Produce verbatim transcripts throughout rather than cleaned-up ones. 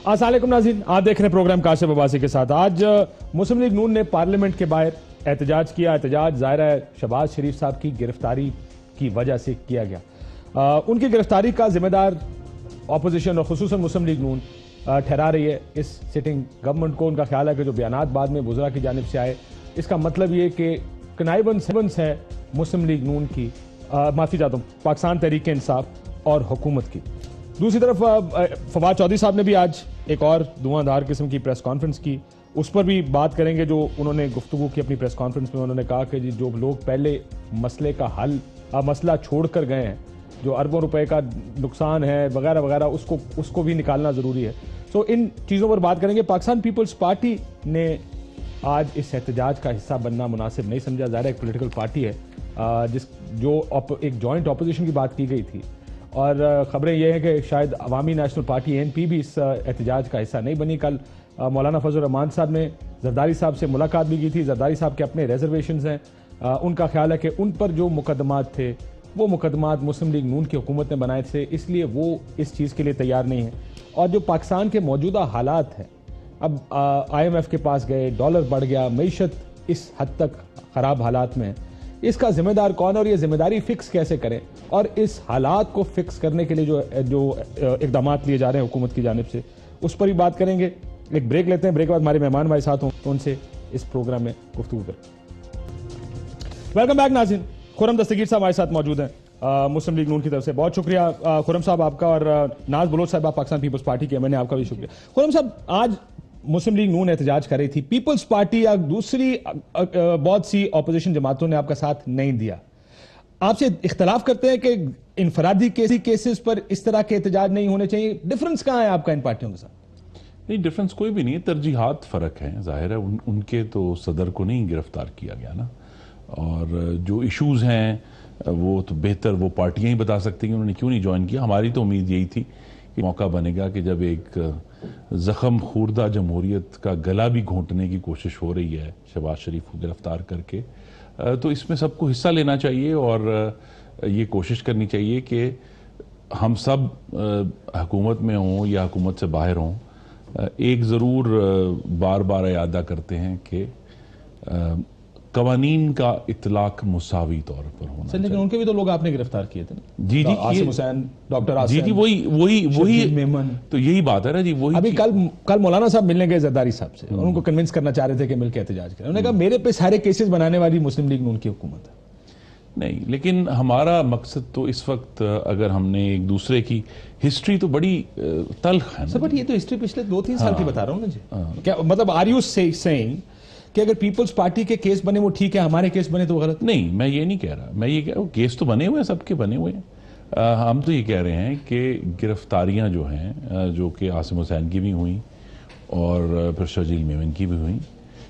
अस्सलाम वालेकुम नाज़रीन, आप देख रहे हैं प्रोग्राम काशिफ अब्बासी के साथ। आज मुस्लिम लीग नून ने पार्लियामेंट के बाहर एहतजाज किया। एहतजाज ज़ाहिर है शहबाज शरीफ साहब की गिरफ्तारी की वजह से किया गया। आ, उनकी गिरफ्तारी का जिम्मेदार अपोजिशन और खुसूसन मुस्लिम लीग नून ठहरा रही है इस सिटिंग गवर्नमेंट को। उनका ख्याल है कि जो बयानात बाद में वज़रा की जानिब से आए, इसका मतलब ये कि कनाइबन सेवंस है मुस्लिम लीग नून की, माफ़ी चाहता हूँ, पाकिस्तान तहरीक इंसाफ और हुकूमत की। दूसरी तरफ फवाद चौधरी साहब ने भी आज एक और धुआंधार किस्म की प्रेस कॉन्फ्रेंस की, उस पर भी बात करेंगे। जो उन्होंने गुफ्तगू की अपनी प्रेस कॉन्फ्रेंस में, उन्होंने कहा कि जी जो लोग पहले मसले का हल मसला छोड़ कर गए हैं, जो अरबों रुपए का नुकसान है वगैरह वगैरह, उसको उसको भी निकालना ज़रूरी है। सो इन चीज़ों पर बात करेंगे। पाकिस्तान पीपल्स पार्टी ने आज इस एहतजाज का हिस्सा बनना मुनासिब नहीं समझा। ज़ाहिर एक पोलिटिकल पार्टी है जिस जो एक जॉइंट अपोजिशन की बात की गई थी, और ख़बरें ये हैं कि शायद Awami national party N P भी इस एहतजाज का हिस्सा नहीं बनी। कल मौलाना फजल रहमान साहब ने जरदारी साहब से मुलाकात भी की थी। जरदारी साहब के अपने रिजर्वेशंस हैं, उनका ख्याल है कि उन पर जो मुकदमात थे वो मुकदमात मुस्लिम लीग नून की हुकूमत ने बनाए थे, इसलिए वो इस चीज़ के लिए तैयार नहीं है। और जो पाकिस्तान के मौजूदा हालात हैं, अब आई एम एफ के पास गए, डॉलर बढ़ गया, मईशत इस हद तक ख़राब हालात में है, इसका जिम्मेदार कौन है और ये जिम्मेदारी फिक्स कैसे करें, और इस हालात को फिक्स करने के लिए जो जो इकदाम लिए जा रहे हैं हुकूमत की जानिब से, उस पर भी बात करेंगे। एक ब्रेक लेते हैं, ब्रेक के बाद हमारे मेहमान हमारे साथ हों तो उनसे इस प्रोग्राम में गुफ्तगू करें। वेलकम बैक नाज़रीन, खुर्रम दस्तगीर साहब हमारे साथ मौजूद हैं मुस्लिम लीग नून की तरफ से। बहुत शुक्रिया खुर्रम साहब आपका, और नाज बलोच साहब पाकिस्तान पीपल्स पार्टी के, मैंने आपका भी शुक्रिया। खुर्रम साहब, आज मुस्लिम लीग नून एहतजाज कर रही थी, पीपल्स पार्टी या दूसरी बहुत सी अपोजिशन जमातों ने आपका साथ नहीं दिया। आपसे इख्तलाफ करते हैं कि इनफरादी केसेस पर इस तरह के एहतजाज नहीं होने चाहिए। डिफरेंस कहाँ है आपका इन पार्टियों के साथ? नहीं, डिफरेंस कोई भी नहीं है, तरजीहात फ़र्क है। ज़ाहिर है उन, उनके तो सदर को नहीं गिरफ्तार किया गया ना, और जो इश्यूज़ हैं वो तो बेहतर वो पार्टियां ही बता सकती हैं उन्होंने क्यों नहीं ज्वाइन किया। हमारी तो उम्मीद यही थी कि मौका बनेगा कि जब एक ज़ख्म खूरदा जमहूरियत का गला भी घोंटने की कोशिश हो रही है शहबाज शरीफ को गिरफ्तार करके, तो इसमें सबको हिस्सा लेना चाहिए और ये कोशिश करनी चाहिए कि हम सब हुकूमत में हों या हुकूमत से बाहर हों, एक ज़रूर बार बार यादा करते हैं कि कवानीन का इतलाक मुसावी तौर पर होना चाहिए। लेकिन उनके भी तो लोग आपने गिरफ्तार किए थे ना। जी जी, आसिम हुसैन, डॉक्टर आसिम, जी जी, वही वही वही मेमन, तो यही बात है ना जी। वही अभी कल कल मौलाना साहब मिलने गए जरदारी साहब से, और उनको कन्विंस करना चाह रहे थे कि मिलकर एहतजाज करें। उन्होंने कहा मेरे पे सारे केसेस बनाने वाली मुस्लिम लीग नून की हुकूमत है। नहीं, लेकिन हमारा मकसद तो इस वक्त, अगर हमने एक दूसरे की हिस्ट्री तो बड़ी तल्ख है सर, बट ये तो हिस्ट्री पिछले दो तीन साल की बता रहा हूँ ना जी। क्या मतलब, आर यू सेइंग कि अगर पीपल्स पार्टी के केस बने वो ठीक है, हमारे केस बने तो गलत? नहीं, मैं ये नहीं कह रहा। मैं ये कह रहा हूँ केस तो बने हुए हैं, सबके बने हुए हैं। हम तो ये कह रहे हैं कि गिरफ्तारियां जो हैं, जो कि आसिम हुसैन की भी हुई और फिर शजील मेमन की भी हुई,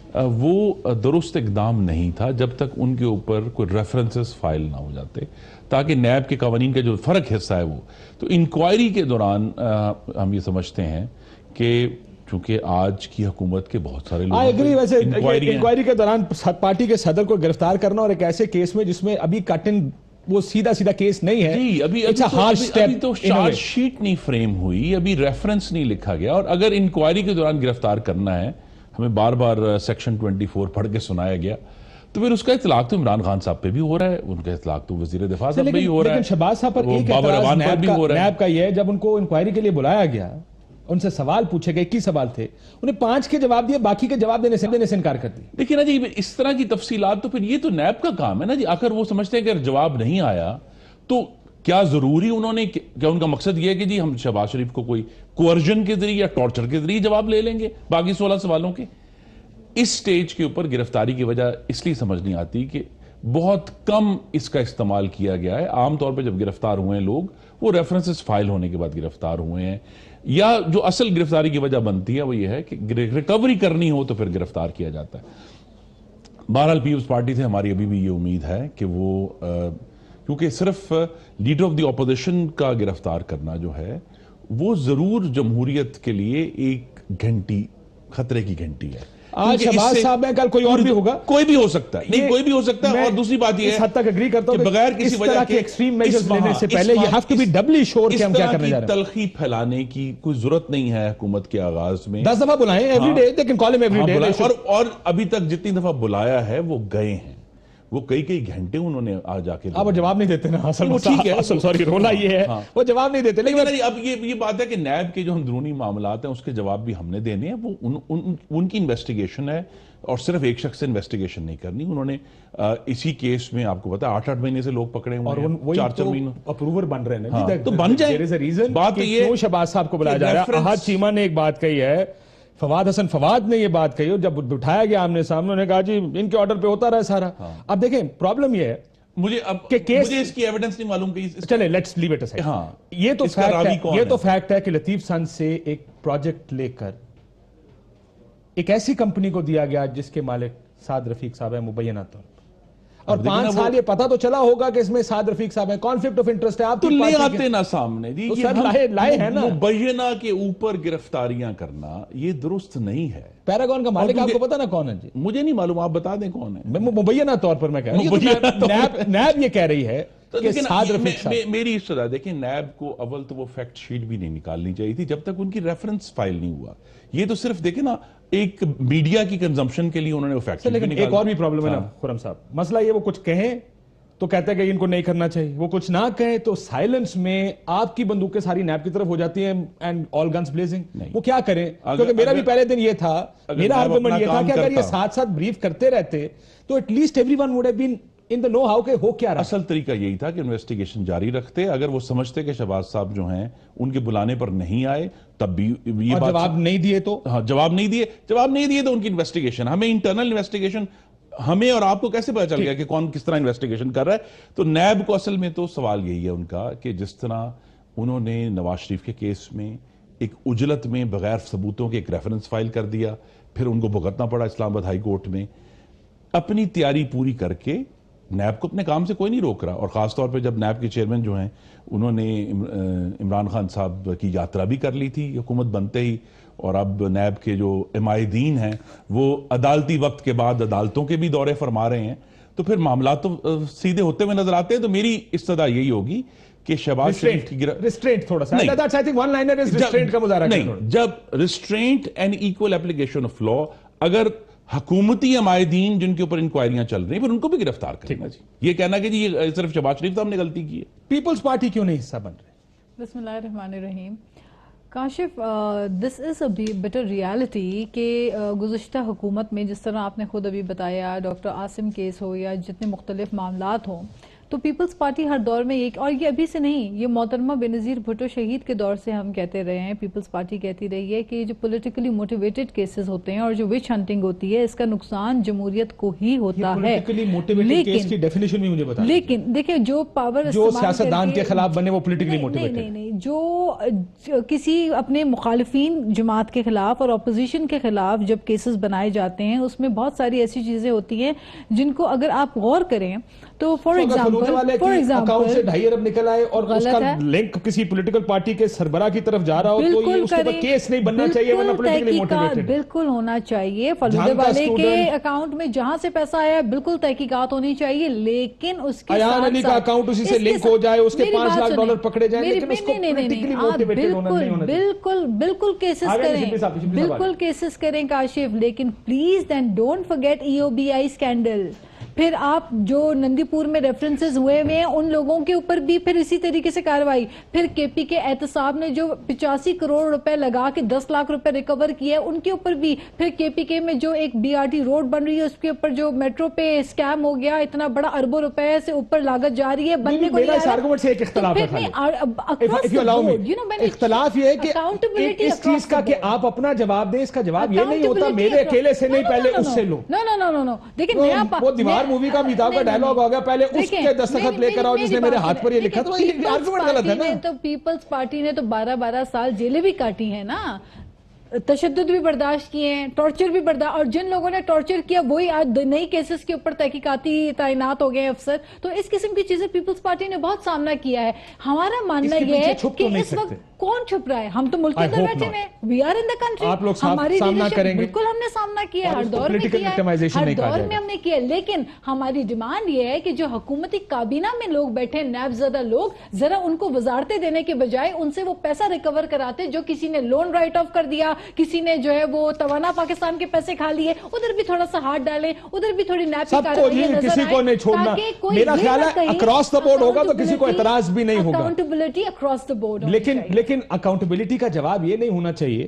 वो दुरुस्त इकदाम नहीं था जब तक उनके ऊपर कोई रेफरेंसेस फाइल ना हो जाते, ताकि नैब के कवानीन का जो फ़र्क हिस्सा है वो तो इंक्वायरी के दौरान हम ये समझते हैं कि चूंकि आज की हुकूमत के बहुत सारे लोग एग्री, वैसे इंक्वायरी के दौरान पार्टी के सदर को गिरफ्तार करना और एक ऐसे केस में जिसमें अभी कटन वो सीधा सीधा केस नहीं है जी, अभी अभी, तो, अभी, अभी तो चार्ज शीट नहीं फ्रेम हुई, अभी रेफरेंस नहीं लिखा गया, और अगर इंक्वायरी के दौरान गिरफ्तार करना है, हमें बार बार सेक्शन चौबीस पढ़ के सुनाया गया, तो फिर उसका इतलाक तो इमरान खान साहब पे भी हो रहा है, उनका इतलाक तो वजीर दिफा साहब पे भी हो रहा है, शहबाज साहब पर एक एतराज नैब का ये है, जब उनको इंक्वायरी के लिए बुलाया गया, उनसे सवाल पूछे गए, इक्कीस सवाल थे, उन्हें पांच के जवाब दिए, बाकी के जवाब देने से देने से इनकार कर दिया। देखिए ना जी, इस तरह की तफसीलात तो फिर ये तो नैब का काम है ना जी। आखिर वो समझते हैं कि अगर जवाब नहीं आया तो क्या जरूरी उन्होंने, क्या उनका मकसद ये है कि जी हम शहबाज शरीफ को कोई कोअर्जन के जरिए या टॉर्चर के जरिए जवाब ले लेंगे बाकी सोलह सवालों के? इस स्टेज के ऊपर गिरफ्तारी की वजह इसलिए समझ नहीं आती कि बहुत कम इसका इस्तेमाल किया गया है। आमतौर पर जब गिरफ्तार हुए हैं लोग, वो रेफरेंसेस फाइल होने के बाद गिरफ्तार हुए हैं, या जो असल गिरफ्तारी की वजह बनती है वो ये है कि रिकवरी करनी हो तो फिर गिरफ्तार किया जाता है। बहरहाल पीपल्स पार्टी से हमारी अभी भी ये उम्मीद है कि वो, क्योंकि सिर्फ लीडर ऑफ द ऑपोजिशन का गिरफ्तार करना जो है वो जरूर जमहूरियत के लिए एक घंटी, खतरे की घंटी है। آج شہباز صاحب ہیں، کل کوئی اور بھی ہوگا، کوئی بھی ہو سکتا ہے، نہیں کوئی بھی ہو سکتا ہے. اور دوسری بات یہ ہے اس حد تک اگری کرتا ہوں کہ بغیر کسی وجہ کے ایکسٹریم میجرز لینے سے پہلے you have to be doubly sure کہ ہم کیا کرنے جا رہے ہیں. تلخی پھیلانے کی کوئی ضرورت نہیں ہے حکومت کے آغاز میں. دس دفعہ بلائیں every day, they can call him every day. اور ابھی تک جتنی دفعہ بلایا ہے وہ گئے ہیں، وہ کئی کئی گھنٹے انہوں نے آ جا کے. اب وہ جواب نہیں دیتے نا، اصل ٹھیک ہے، اصل سوری رونا یہ ہے وہ جواب نہیں دیتے. لیکن اب یہ بات ہے کہ نیب کے جو اندرونی معاملات ہیں اس کے جواب بھی ہم نے دینے ہیں. وہ ان کی انویسٹیگیشن ہے اور صرف ایک شخص سے انویسٹیگیشن نہیں کرنی. انہوں نے اسی کیس میں آپ کو پتا آٹھ آٹھ مہینے سے لوگ پکڑے ہوئے ہیں، چار چار مہینوں اپروور بن رہے ہیں. تو بن جائے. بات یہ شہباز صاحب کو بلایا جا رہا ہے. احد چیمہ نے ایک بات کہی ہے، فواد حسن فواد نے یہ بات کہی، اور جب بٹھایا گیا آمنے سامنے انہوں نے کہا جی ان کے آرڈر پہ ہوتا رہا سارا. اب دیکھیں پرابلم یہ ہے مجھے اب مجھے اس کی ایویڈنس نہیں معلوم کہ چلے لیٹس لیو اٹ اسائڈ. ہاں یہ تو فیکٹ ہے، یہ تو فیکٹ ہے کہ لطیف سن سے ایک پروجیکٹ لے کر ایک ایسی کمپنی کو دیا گیا جس کے مالک سعد رفیق صاحب ہیں مبینہ طور پر، اور پانچ سال یہ پتا تو چلا ہوگا کہ اس میں سعد رفیق صاحب ہیں، کانفلکٹ آف انٹرسٹ ہے. آپ تو لے آتے نا سامنے جی، لائے ہیں نا. مبینہ کے اوپر گرفتاریاں کرنا یہ درست نہیں ہے. پیراگون کا مالک آپ کو پتا نا کون ہے جی؟ مجھے نہیں معلوم، آپ بتا دیں کون ہے. مبینہ طور پر میں کہہ رہا ہوں، نیب یہ کہہ رہی ہے کہ سعد رفیق صاحب. میری اس طرح دیکھیں، نیب کو اول تو وہ فیکٹ شیٹ بھی نہیں نکالنی چاہیے تھی جب تک ان کی ریفرنس فائل نہیں ہوا. یہ تو صرف دیکھیں نا ایک میڈیا کی کنزمپشن کے لیے انہوں نے وہ فیکٹ شیٹ بھی نکالا. ایک اور بھی پرابلم ہے نا خرم صاحب، مسئلہ یہ وہ کچھ کہیں تو کہتے ہیں کہ ان کو نہیں کرنا چاہیے، وہ کچھ نہ کہیں تو سائلنس میں آپ کی بندوقیں ساری نیب کی طرف ہو جاتی ہیں اینڈ آل گنز بلیزنگ. وہ کیا کریں؟ کیونکہ میرا بھی پہلے دن یہ تھا، میرا آرگومنٹ یہ تھا کہ اگر یہ ساتھ ساتھ بریف کرتے رہتے تو at least every one would have been in the know how کہ ہو کیا رہا. اصل طریقہ یہی تھا کہ انویسٹیگیشن جاری رکھتے. اگر وہ سمجھتے کہ شہباز صاحب جو ہیں ان کے بلانے پر نہیں آئے تب بھی یہ بات، جواب نہیں دیے تو ہاں جواب نہیں دیے جواب نہیں دیے تو ان کی انویسٹیگیشن، ہمیں انٹرنل انویسٹیگیشن، ہمیں اور آپ کو کیسے پتا چل گیا کہ کون کس طرح انویسٹیگیشن کر رہا ہے. تو نیب کو اصل میں تو سوال یہی ہے ان کا کہ جس طرح انہوں نے نواز شریف کے کیس میں ایک اجلت میں بغیر ثبوتوں کے ایک ریفرنس فائل کر دیا، پھر ان کو بھگتنا پڑا اسلام آباد ہائی کورٹ میں. اپنی تیاری پوری کر کے نیب کو اپنے کام سے کوئی نہیں روک رہا. اور خاص طور پہ جب نیب کے چیئرمین جو ہیں انہوں نے عمران خان صاحب کی یاترا بھی کر لی تھی حکومت بنتے ہی، اور اب نیب کے جو عمائدین ہیں وہ عدالتی وقت کے بعد عدالتوں کے بھی دورے فرما رہے ہیں، تو پھر معاملات تو سیدھے ہوتے ہوئے نظر آتے ہیں. تو میری استدعا یہی ہوگی کہ شہباز شریف کی ریسٹرینٹ تھوڑا سا ریسٹرینٹ کا مظاہرہ نہیں، جب restraint and equal application of law, اگر حکومتی عمائدین جن کے اوپر انکوائریاں چل رہی ہیں پھر ان کو بھی گرفتار کرنا جی. یہ کہنا کہ جی یہ صرف شہباز شریف صاحب نے غلطی کی ہے. پیپلز پارٹی کیوں نہیں حصہ بن رہے؟ بسم اللہ الرحمن الرحیم. Kashif, this is a better reality کہ گزشتہ حکومت میں جس طرح آپ نے خود ابھی بتایا، ڈاکٹر عاصم کیس ہو یا جتنے مختلف معاملات ہوں، تو پیپلز پارٹی ہر دور میں ایک، اور یہ ابھی سے نہیں، یہ محترمہ بینظیر بھٹو شہید کے دور سے ہم کہتے رہے ہیں، پیپلز پارٹی کہتی رہی ہے کہ جو پولیٹیکلی موٹیویٹڈ کیسز ہوتے ہیں اور جو وچ ہنٹنگ ہوتی ہے، اس کا نقصان جمہوریت کو ہی ہوتا ہے. لیکن دیکھیں جو پاور جو سیاستدان کے خلاف بنے وہ پولیٹیکلی موٹیویٹڈ، نہیں نہیں جو کسی اپنے مخالفین جماعت کے خلاف اور اپوزیشن کے خلاف جب کیسز بنائے جاتے ہیں اس میں بہت ساری ایسی چیزیں ہوتی ہیں جن کو اگر آپ غور کریں تو فار ایگزامپل اکاؤنٹ سے ڈھائی ارب نکل آئے اور اس کا لنک کسی پولیٹیکل پارٹی کے سربراہ کی طرف جا رہا ہو تو یہ اس کے اوپر کیس نہیں بننا چاہیے، ورنہ پولیٹیکلی موٹیویٹڈ بالکل ہونا چاہیے. فلودے والے کے اکاؤنٹ میں جہاں سے پیسہ آیا بالکل تحقیقات ہونی چاہیے، لیکن اس کے ایان علی کا اکاؤنٹ اسی سے لنک ہو جائے، اس کے پانچ لاکھ ڈالر پکڑے جائیں، لیکن اس کو پولیٹیکلی موٹیویٹڈ ہونا نہیں ہونا چاہیے. بالکل بالکل کیسز کریں، بالکل کیسز کریں کاشف، لیکن please then don't forget E O B I scandal. پھر آپ جو نندی پور میں ریفرنسز ہوئے ہوئے ہیں ان لوگوں کے اوپر بھی پھر اسی طریقے سے کارروائی. پھر کے پی کے احتساب نے جو پچاسی کروڑ روپے لگا کے دس لاکھ روپے ریکور کیے ان کے اوپر بھی. پھر کے پی کے میں جو ایک بی آر ٹی روڈ بن رہی ہے اس کے اوپر جو میٹرو پہ اسکیم ہو گیا، اتنا بڑا اربوں روپے سے اوپر لاگت جا رہی ہے، بننے کو نہیں آ رہا. اختلاف یہ ہے کہ اس چیز کا کہ آپ اپنا جواب دیں، اس کا جواب یہ نہیں ہوتا میرے اکیلے سے نہیں، پہلے اس سے لو. نو نو نو نو دیکھیں وہ دیوار مووی کا امیتابھ کا ڈائلوگ ہو گیا، پہلے اس کے دستخط لے کر آؤ جس نے میرے ہاتھ پر یہ لکھا تھا. یہ آرگومنٹ غلط ہے نا. تو پیپلز پارٹی نے تو بارہ بارہ سال جیلیں بھی کاٹی ہیں نا، تشدد بھی برداشت کیے ہیں، ٹارچر بھی برداشت، اور جن لوگوں نے ٹارچر کیا وہی آج نئی کیسز کے اوپر تحقیقاتی تعینات ہو گئے افسر. تو اس قسم کی چیزیں پیپلز پارٹی نے بہت سامنا کیا ہے. ہمارا ماننا یہ ہے کہ اس وقت کون چھپ رہا ہے؟ ہم تو ملک کے اندر بیٹھے ہوئے ہیں, we are in the country. آپ لوگ سامنا کریں گے, بالکل ہم نے سامنا کیا, ہر دور میں کیا ہے, ہر دور میں ہم نے کیا. لیکن ہماری ڈیمانڈ یہ ہے کہ جو حکومتی کابینہ میں لوگ بیٹھے, نیب زدہ لوگ, ذرا ان کو وزارتیں دینے کے بجائے ان سے وہ پیسہ ریکور کراتے جو کسی نے لون رائٹ آف کر دیا, کسی نے جو ہے وہ توانا پاکستان کے پیسے کھا لیے, ادھر بھی تھوڑا سا ہاتھ ڈالیں, ادھر بھی تھوڑی نیب کی کارروائیاں نظر آئیں. کسی کو نہیں چھوڑنا, میرا خیال ہے اکراس دا بورڈ ہوگا تو کسی کو اعتراض بھی نہیں ہوگا. Accountability across the board. لیکن لیکن اکاؤنٹیبلٹی کا جواب یہ نہیں ہونا چاہیے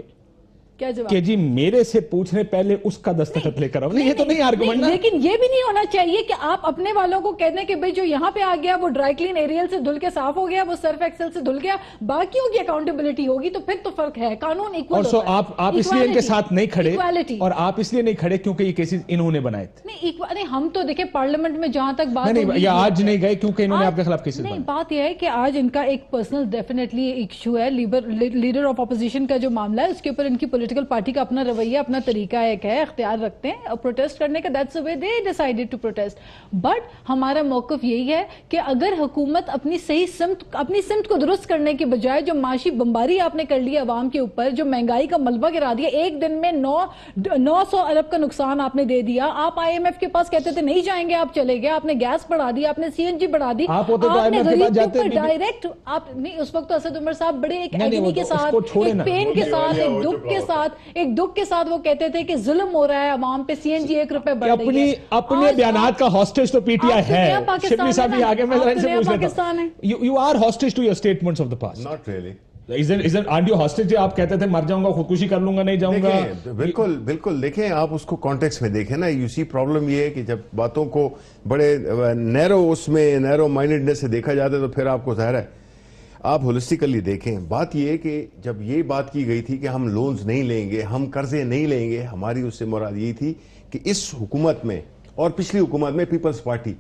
کہ جی میرے سے پوچھنے پہلے اس کا دستخط لے کر آؤ. نہیں, یہ تو نہیں آرگومنٹ. لیکن یہ بھی نہیں ہونا چاہیے کہ آپ اپنے والوں کو کہنے کہ بھئی جو یہاں پہ آ گیا وہ ڈرائی کلین ایریل سے دھل کے صاف ہو گیا, وہ سرف ایکسل سے دھل گیا, باقیوں کی اکاؤنٹیبلٹی ہوگی, تو پھر تو فرق ہے. قانون ایکول اور سو آپ آپ اس لیے ان کے ساتھ نہیں کھڑے, اور آپ اس لیے نہیں کھڑے کیونکہ یہ کیسز انہوں نے بنائے تھے. نہیں, ہم تو دیکھیں پارلیمنٹ میں جہاں تک بات نہیں, یا آج نہیں گئے کیونکہ انہوں نے آپ کے خلاف کیسز بنائے. نہیں, بات یہ ہے کہ آج ان کا ایک پرسنل ڈیفینیٹلی ایشو ہے, لیڈر آف اپوزیشن کا جو معاملہ ہے اس کے اوپر ان کی پولیٹیکل پارٹی کا اپنا رویہ, اپنا طریقہ ایک ہے, اختیار رکھتے ہیں پروٹیسٹ کرنے کا. That's the way they decided to protest. But ہمارا موقف یہی ہے کہ اگر حکومت اپنی صحیح سمت اپنی سمت کو درست کرنے کے بجائے جو معاشی بمباری آپ نے کر لی عوام کے اوپر, جو مہنگائی کا ملبہ گرا دیا, ایک دن میں نو نو سو ارب کا نقصان آپ نے دے دیا. آپ آئی ایم ایف کے پاس کہتے تھے نہیں جائیں گے, آپ چلے گئے, آپ نے گیس بڑھا دی, آپ نے سی این جی بڑھا دی, آپ نے غریب کے اوپر ڈائریکٹ آپ نہیں. اس وقت تو اسد عمر صاحب بڑے ایک ایگنی کے ساتھ, ایک پین کے ساتھ, ایک دکھ کے ساتھ ایک دکھ کے ساتھ وہ کہتے تھے کہ ظلم ہو رہا ہے عوام پہ, سی این جی ایک روپے بڑھ رہی ہے. اپنے بیانات کا ہاسٹیج تو پی ٹی آئی ہے. شبلی صاحب بھی آگے میں ذرا ان سے پوچھ لیتا ہوں, you are hostage to your statements of the past. Not really. Isn't isn't aren't you hostage? آپ کہتے تھے مر جاؤں گا, خودکشی کر لوں گا, نہیں جاؤں گا. بالکل بالکل دیکھیں آپ اس کو کانٹیکس میں دیکھیں نا. یو سی پرابلم یہ ہے کہ جب باتوں کو بڑے نیرو اس میں نیرو مائنڈنس سے دیکھا جاتا ہے تو پھر آپ کو ظاہر ہے آپ ہولسٹیکلی دیکھیں. بات یہ ہے کہ جب یہ بات کی گئی تھی کہ ہم لونز نہیں لیں گے, ہم قرضے نہیں لیں گے, ہماری اس سے مراد یہی تھی کہ اس حکومت میں اور پچھلی حکومت میں پیپلز پارٹی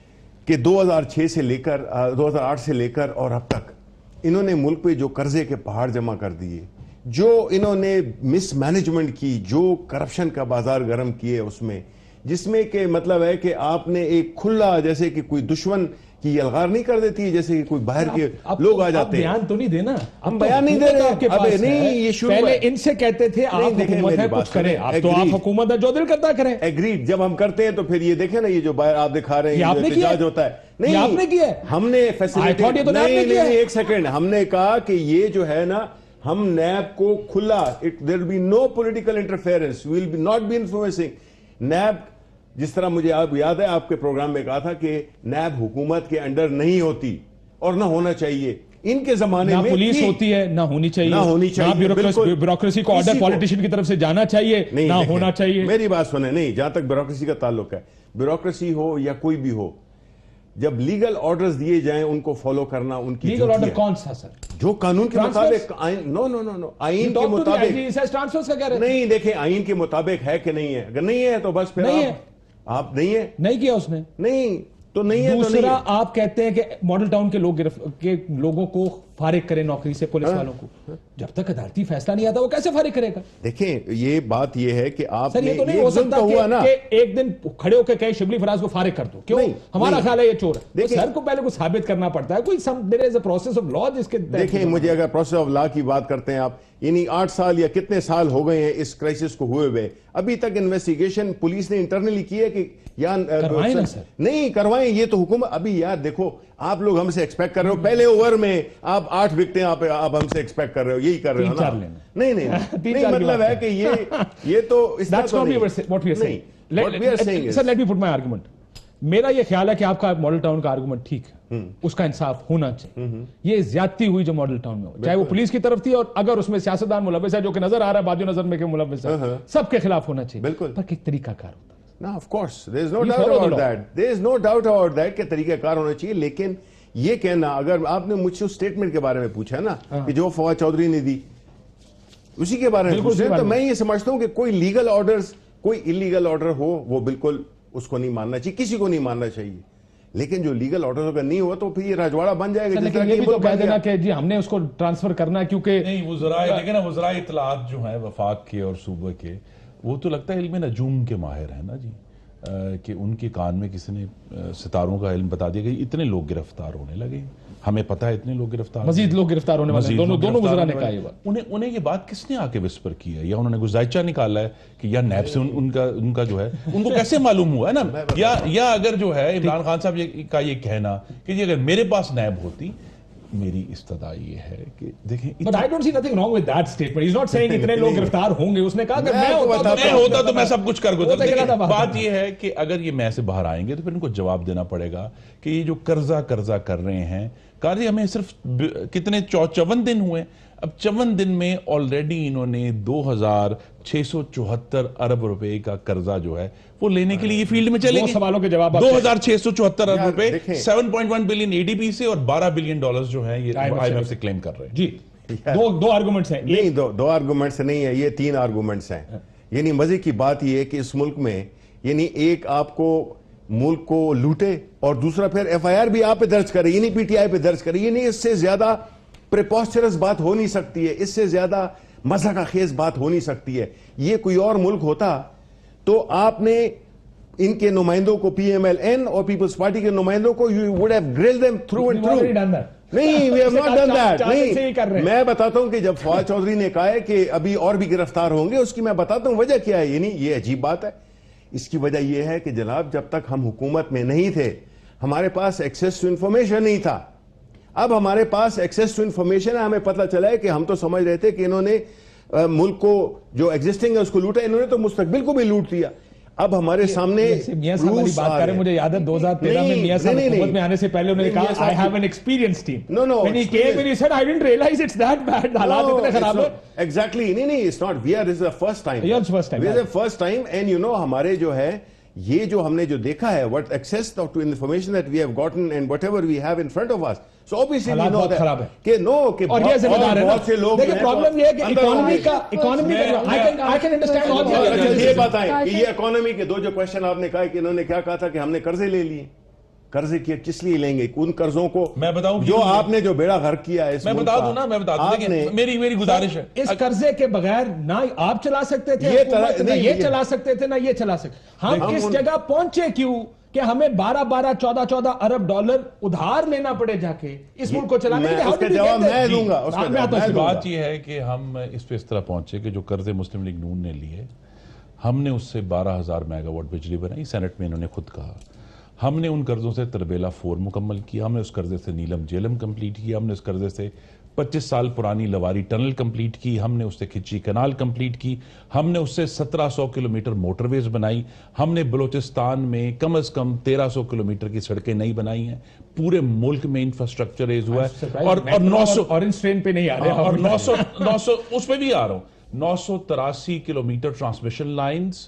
کہ دو ہزار چھ سے لے کر دو ہزار آٹھ سے لے کر اور اب تک انہوں نے ملک پہ جو قرضے کے پہاڑ جمع کر دیے, جو انہوں نے مس مینجمنٹ کی, جو کرپشن کا بازار گرم کیے اس میں, جس میں کہ مطلب ہے کہ آپ نے ایک کھلا جیسے کہ کوئی دشمن کی الغار نہیں کر دیتی ہے, جیسے کہ کوئی باہر کے لوگ آ جاتے ہیں. بیان تو نہیں دینا, ہم بیان نہیں دے رہے. ابے نہیں, یہ شروع پہلے ان سے کہتے تھے آپ حکومت ہے کچھ کریں, اب تو آپ حکومت ہے جو دل کرتا کریں. ایگریڈ. جب ہم کرتے ہیں تو پھر یہ دیکھیں نا, یہ جو باہر آپ دکھا رہے ہیں احتجاج ہوتا ہے, نہیں آپ نے کیا ہے, ہم نے فیسیلیٹی نہیں نہیں ایک سیکنڈ, ہم نے کہا کہ یہ جو ہے نا ہم نیب کو کھلا, there will be no political interference, we will be not be influencing. NAB جس طرح مجھے آپ یاد ہے آپ کے پروگرام میں کہا تھا کہ نیب حکومت کے انڈر نہیں ہوتی اور نہ ہونا چاہیے. ان کے زمانے میں نہ پولیس ہوتی ہے, نہ ہونی چاہیے, نہ ہونی چاہیے, بیوروکریسی کو آرڈر پولیٹیشین کی طرف سے جانا چاہیے, نہ ہونا چاہیے. میری بات سنیں, نہیں جہاں تک بیوروکریسی کا تعلق ہے, بیوروکریسی ہو یا کوئی بھی ہو, جب لیگل آرڈرز دیے جائیں ان کو فالو کرنا ان کی لیگل آرڈر کون سا سر, جو قانون کے مطابق, نو نو نو نو آئین کے مطابق نہیں. دیکھیں آئین کے مطابق ہے کہ نہیں ہے, اگر نہیں ہے تو بس پھر آپ نہیں ہے, نہیں کیا اس نے, نہیں تو نہیں ہے. دوسرا آپ کہتے ہیں کہ ماڈل ٹاؤن کے لوگ کے لوگوں کو فارغ کریں نوکری سے, پولیس والوں کو, جب تک عدالتی فیصلہ نہیں آتا وہ کیسے فارغ کرے گا؟ دیکھیں یہ بات یہ ہے کہ آپ سر یہ تو نہیں ہو سکتا کہ ایک دن کھڑے ہو کے کہیں شبلی فراز کو فارغ کر دو, کیوں؟ ہمارا خیال ہے یہ چور ہے. سر کو پہلے کو ثابت کرنا پڑتا ہے, کوئی there is a process of law جس کے. دیکھیں مجھے اگر پروسیس آف لا کی بات کرتے ہیں آپ, یعنی آٹھ سال یا کتنے سال ہو گئے ہیں اس کرائسس کو ہوئے ہوئے, ابھی تک انویسٹیگیشن پولیس نے انٹرنلی کی ہے کہ یا نہیں کروائیں. یہ تو حکومت ابھی یار دیکھو آپ لوگ ہم سے ایکسپیکٹ کر رہے ہو, پہلے اوور میں آپ آٹھ وکٹیں آپ آپ ہم سے ایکسپیکٹ کر رہے ہو, یہی کر رہے ہو نا. نہیں نہیں نہیں مطلب ہے کہ یہ یہ تو اس میرا یہ خیال ہے کہ آپ کا ماڈل ٹاؤن کا آرگومنٹ ٹھیک ہے, اس کا انصاف ہونا چاہیے. یہ زیادتی ہوئی جو ماڈل ٹاؤن میں ہو, چاہے وہ پولیس کی طرف تھی, اور اگر اس میں سیاستدان ملوث ہے جو کہ نظر آ رہا ہے بادیوں نظر میں کہ ملوث ہے, سب کے خلاف ہونا چاہیے. بالکل, پر ایک طریقہ کار ہوتا ہے. No, of course. There is no doubt about that. There is no doubt about that کہ طریقہ کار ہونا چاہیے. لیکن یہ کہنا, اگر آپ نے مجھ سے اس سٹیٹمنٹ کے بارے میں پوچھا نا کہ جو فواد چودھری نے دی اسی کے بارے میں پوچھا, تو میں یہ سمجھتا ہوں کہ کوئی لیگل آرڈرز, کوئی انلیگل آرڈر ہو وہ بالکل اس کو نہیں ماننا چاہیے, کسی کو نہیں ماننا چاہیے. لیکن جو لیگل آرڈر اگر نہیں ہوا تو پھر یہ راجواڑہ بن جائے گا. لیکن یہ بھی تو کہہ دینا کہ جی ہم نے اس کو ٹرانسفر کرنا ہے, کیونکہ نہیں وزراء, لیکن وزراء اطلاعات جو ہیں وفاق کے اور صوبہ کے, وہ تو لگتا ہے علم نجوم کے ماہر ہیں نا جی, کہ ان کے کان میں کسی نے ستاروں کا علم بتا دیا کہ اتنے لوگ گرفتار ہونے لگے. ہمیں پتا ہے اتنے لوگ گرفتار مزید لوگ گرفتار ہونے والے ہیں. دونوں دونوں وزراء نے کہا یہ بات. انہیں انہیں یہ بات کس نے آ کے وسپر کی ہے یا انہوں نے گزائچہ نکالا ہے کہ یا نیب سے ان کا ان کا جو ہے ان کو کیسے معلوم ہوا ہے نا, یا یا اگر جو ہے عمران خان صاحب کا یہ کہنا کہ جی اگر میرے پاس نیب ہوتی, میری استدعا یہ ہے کہ دیکھیں But I don't see nothing wrong with that statement. He's not saying اتنے لوگ گرفتار ہوں گے. اس نے کہا کہ میں ہوتا میں ہوتا تو میں سب کچھ کر گزرتا. بات یہ ہے کہ اگر یہ میں سے باہر آئیں گے تو پھر ان کو جواب دینا پڑے گا کہ یہ جو قرضہ قرضہ کر رہے ہیں, کہا ہمیں صرف کتنے چون دن ہوئے, اب چون دن میں آلریڈی انہوں نے دو ہزار چھ سو چوہتر ارب روپے کا قرضہ جو ہے وہ لینے کے لیے یہ فیلڈ میں چلے گئے. سوالوں کے جواب دو ہزار چھ سو چوہتر ارب روپے seven point one billion A D B سے اور بارہ بلین ڈالرز جو ہیں یہ آئی ایم ایف سے کلیم کر رہے ہیں. جی دو دو آرگومنٹس ہیں. نہیں دو دو آرگومنٹس نہیں ہے, یہ تین آرگومنٹس ہیں. یعنی مزے کی بات یہ ہے کہ اس ملک میں یعنی ایک آپ کو ملک کو لوٹے اور دوسرا پھر ایف آئی آر بھی آپ پہ درج کرے, یعنی پی ٹی آئی پہ درج کرے. یعنی اس سے زیادہ پریپوسچرس بات ہو نہیں سکتی ہے, اس سے زیادہ مزہ کا خیز بات ہو نہیں سکتی ہے. یہ کوئی اور ملک ہوتا تو آپ نے ان کے نمائندوں کو, پی ایم ایل این اور پیپلز پارٹی کے نمائندوں کو, you would have grilled them through and through. نہیں, we have not done that. نہیں, میں بتاتا ہوں کہ جب فواد چودھری نے کہا ہے کہ ابھی اور بھی گرفتار ہوں گے, اس کی میں بتاتا ہوں وجہ کیا ہے. یعنی یہ عجیب بات ہے. اس کی وجہ یہ ہے کہ جناب جب تک ہم حکومت میں نہیں تھے ہمارے پاس ایکسیس ٹو انفارمیشن نہیں تھا. اب ہمارے پاس ایکسیس ٹو انفارمیشن ہے, ہمیں پتہ چلا ہے کہ ہم تو سمجھ رہے تھے کہ انہوں نے ملک کو جو ایگزسٹنگ ہے اس کو لوٹا, انہوں نے تو مستقبل کو بھی لوٹ دیا. اب ہمارے سامنے میاں صاحب والی بات کریں, مجھے یاد ہے دو ہزار تیرہ میں میاں صاحب حکومت میں آنے سے پہلے انہوں نے کہا I have an experienced team. No, no. When he came and he said I didn't realize it's that bad. حالات اتنے خراب ہیں. Exactly. نہیں نہیں, it's not. We are, this is the first time. Yeah, it's first time. This is the first time and you know ہمارے جو ہے یہ جو ہم نے جو دیکھا ہے what access to information that we have gotten and whatever we have in front of us. So obviously we know that کہ no کہ بہت سے لوگ دیکھیں پرابلم یہ ہے کہ اکانومی کا اکانومی کا I can I can understand all. یہ بتائیں کہ یہ اکانومی کے دو جو کوشچن آپ نے کہا کہ انہوں نے کیا کہا تھا کہ ہم نے قرضے لے لیے, قرضے کیا کس لیے لیں گے, ان قرضوں کو میں بتاؤں جو آپ نے جو بیڑا غرق کیا ہے, میں بتا دوں نا, میں بتا دوں میری میری گزارش ہے, اس قرضے کے بغیر نہ آپ چلا سکتے تھے, یہ چلا سکتے تھے, نہ یہ چلا سکتے. ہم اس جگہ پہنچے کیوں کہ ہمیں بارہ بارہ چودہ چودہ ارب ڈالر ادھار لینا پڑے جا کے اس ملک کو چلانے کے لیے. اس کا جواب میں دوں گا. بات یہ ہے کہ ہم اس پہ اس طرح پہنچے کہ جو قرضے مسلم لیگ نون نے لیے, ہم نے اس سے بارہ ہزار میگا واٹ بجلی بنائی. سینٹ میں انہوں نے خود کہا ہم نے ان قرضوں سے تربیلا فور مکمل کیا, ہم نے اس قرضے سے نیلم جیلم کمپلیٹ کیا, ہم نے اس قرضے سے پچیس سال پرانی لواری ٹنل کمپلیٹ کی, ہم نے اس سے کھچی کنال کمپلیٹ کی, ہم نے اس سے سترہ سو کلومیٹر موٹر ویز بنائی, ہم نے بلوچستان میں کم از کم تیرہ سو کلومیٹر کی سڑکیں نئی بنائی ہیں. پورے ملک میں انفراسٹرکچر ریز ہوا ہے. اور نو سو اورنج ٹرین پہ نہیں آ رہے, اور نو سو نو سو اس پہ بھی آ رہا ہوں, نو سو تراسی کلومیٹر ٹرانسمیشن لائنز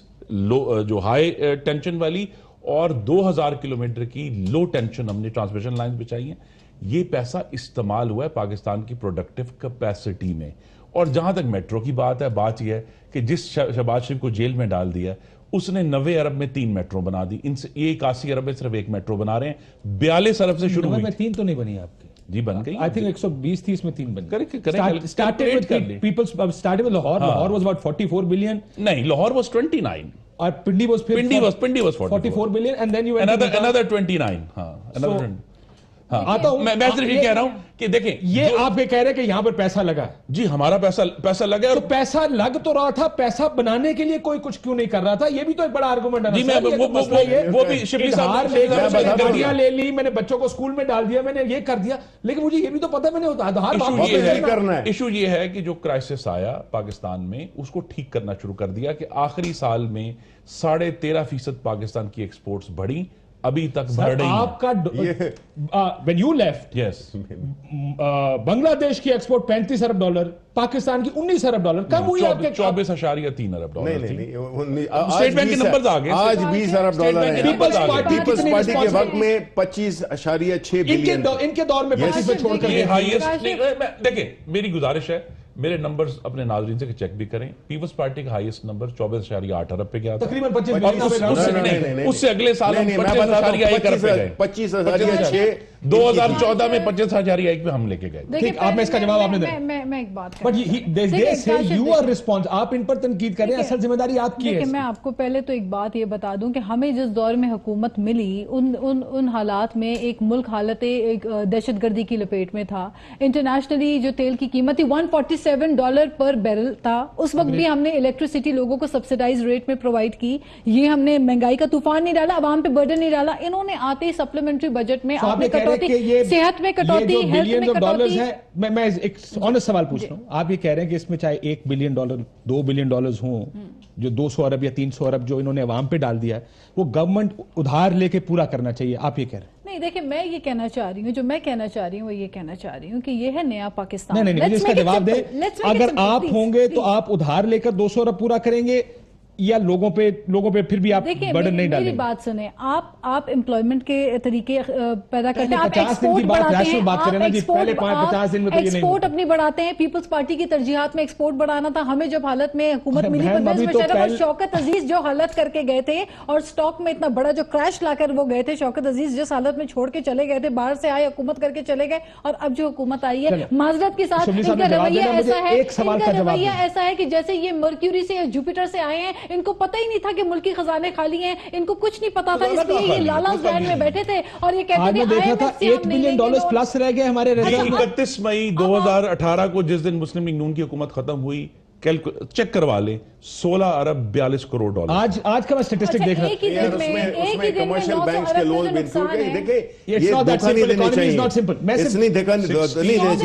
جو ہائی ٹینشن والی اور دو ہزار کلومیٹر کی لو ٹینشن ہم نے ٹرانسمیشن لائنز بچائی ہیں. یہ پیسہ استعمال ہوا ہے پاکستان کی پروڈکٹیو کیپیسٹی میں. اور جہاں تک میٹرو کی بات ہے, بات یہ ہے کہ جس شہباز شریف کو جیل میں ڈال دیا اس نے نوے ارب میں تین میٹرو بنا دی. ان سے یہ اکاسی ارب میں صرف ایک میٹرو بنا رہے ہیں. بیالیس ارب سے شروع ہوئی, تین تو نہیں بنی آپ کی. جی بن گئی, آئی تھنک ایک سو بیس تیس میں تین بن گئی. Starting Lahore, Lahore was about forty four billion. نہیں, لاہور واز ٹوینٹی نائن. اور Pindi was Pindi was Pindi was forty four billion and then you another another twenty nine. ہاں آتا ہوں میں صرف یہ کہہ رہا ہوں کہ دیکھیں یہ آپ یہ کہہ رہے ہیں کہ یہاں پر پیسہ لگا ہے. جی ہمارا پیسہ پیسہ لگا ہے. تو پیسہ لگ تو رہا تھا, پیسہ بنانے کے لیے کوئی کچھ کیوں نہیں کر رہا تھا؟ یہ بھی تو ایک بڑا آرگومنٹ ہے. جی میں وہ بھی شبلی صاحب نے گاڑیاں لے لی, میں نے بچوں کو اسکول میں ڈال دیا, میں نے یہ کر دیا, لیکن مجھے یہ بھی تو پتا میں نے ہوتا. ایشو یہ ہے کہ جو کرائسس آیا پاکستان میں اس کو ٹھیک کرنا شروع کر دیا کہ آخری سال میں ساڑھے تیرہ فیصد پاکستان کی ایکسپورٹس بڑھی, ابھی تک بڑھ رہی ہیں. آپ کا when you left بنگلہ دیش کی ایکسپورٹ پینتیس ارب ڈالر, پاکستان کی انیس ارب ڈالر, کم ہوئی آپ کے چوبیس اشاریہ تین ارب ڈالر تھی. اسٹیٹ بینک کے نمبرز آگے آج بیس ارب ڈالر ہیں. پیپلز پارٹی کے وقت میں پچیس اشاریہ چھ بلین. ان کے دور میں پچیس میں چھوڑ کر یہ ہائیسٹ. دیکھیں میری گزارش ہے میرے نمبر اپنے ناظرین سے چیک بھی کریں. پیپلز پارٹی کا ہائیسٹ نمبر چوبیس اشاریہ آٹھ ارب پہ گیا تھا, تقریباً پچیس اس سے اگلے سال ہم پچیس اشاریہ ایک ارب پہ گئے, پچیس اشاریہ چھ دو ہزار چودہ میں پچیس اشاریہ ایک پہ ہم لے کے گئے. ٹھیک, آپ نے اس کا جواب آپ نے دیا. میں ایک بات بٹ دے سے یو آر رسپانس, آپ ان پر تنقید کریں, اصل ذمہ داری آپ کی ہے. میں آپ کو پہلے تو ایک بات یہ بتا دوں کہ ہمیں جس دور میں حکومت ملی ان ان ان حالات میں ایک ملک حالت ایک دہشت گردی کی لپیٹ میں تھا. انٹرنیشنلی جو تیل کی قیمت تھی ون فورٹی سیون ڈالر پر بیرل تھا, اس وقت بھی ہم نے الیکٹریسٹی لوگوں کو سبسڈائز ریٹ میں پرووائڈ کی. یہ ہم نے مہنگائی کا طوفان نہیں ڈالا, عوام پہ برڈن نہیں ڈالا. انہوں نے آتے ہی سپلیمنٹری بجٹ میں آپ نے کٹوتی, صحت میں کٹوتی, ہیلتھ میں کٹوتی. میں ایک آنےسٹ سوال پوچھ رہا ہوں, آپ یہ کہہ رہے ہیں کہ اس میں چاہے ایک بلین ڈالر دو بلین ڈالرز ہوں, جو دو سو ارب یا تین سو ارب جو انہوں نے عوام پہ ڈال دیا ہے, وہ گورنمنٹ ادھار لے کے پورا کرنا چاہیے, آپ یہ کہہ رہے ہیں. نہیں دیکھیں, میں یہ کہنا چاہ رہی ہوں, جو میں کہنا چاہ رہی ہوں وہ یہ کہنا چاہ رہی ہوں کہ یہ ہے نیا پاکستان. نہیں نہیں, مجھے اس کا جواب دیں, اگر آپ ہوں گے تو آپ ادھار لے کر دو سو ارب پورا کریں گے یا لوگوں پہ لوگوں پہ پھر بھی آپ برڈن نہیں ڈالیں گے؟ میری بات سنیں, آپ آپ امپلائمنٹ کے طریقے پیدا کرتے ہیں, آپ ایکسپورٹ بڑھاتے ہیں, آپ ایکسپورٹ اپنی بڑھاتے ہیں. پیپلز پارٹی کی ترجیحات میں ایکسپورٹ بڑھانا تھا. ہمیں جب حالت میں حکومت ملی پرویز مشرف اور شوکت عزیز جو حالت کر کے گئے تھے, اور سٹاک میں اتنا بڑا جو کریش لا کر وہ گئے تھے, شوکت عزیز جس حالت میں چھوڑ کے چلے گئے تھے, باہر سے آئے حکومت کر کے چلے گئے, اور اب جو حکومت آئی ہے معذرت کے ساتھ ان کا رویہ ایسا ہے ان کا رویہ ایسا ہے کہ جیسے یہ مرکیوری سے یا جوپیٹر سے آئے ہیں, ان کو پتہ ہی نہیں تھا کہ ملکی خزانے خالی ہیں, ان کو کچھ نہیں پتا تھا, اس لیے یہ لالاز لینڈ میں بیٹھے تھے اور یہ کہتے تھے دیکھا تھا ایک بلین ڈالرز پلس رہ گئے ہمارے ریزرو. اکتیس مئی دو ہزار اٹھارہ کو جس دن مسلم لیگ نون کی حکومت ختم ہوئی, چیک کروا لیں, سولہ ارب بیالیس کروڑ ڈالر. آج آج کا میں سٹیٹسٹک دیکھ رہا ہوں, اس میں کمرشل بینکس کے لون بھی انکلوڈ ہیں. دیکھیں یہ دھوکہ نہیں دینا چاہیے, اس نہیں دھوکہ نہیں دینا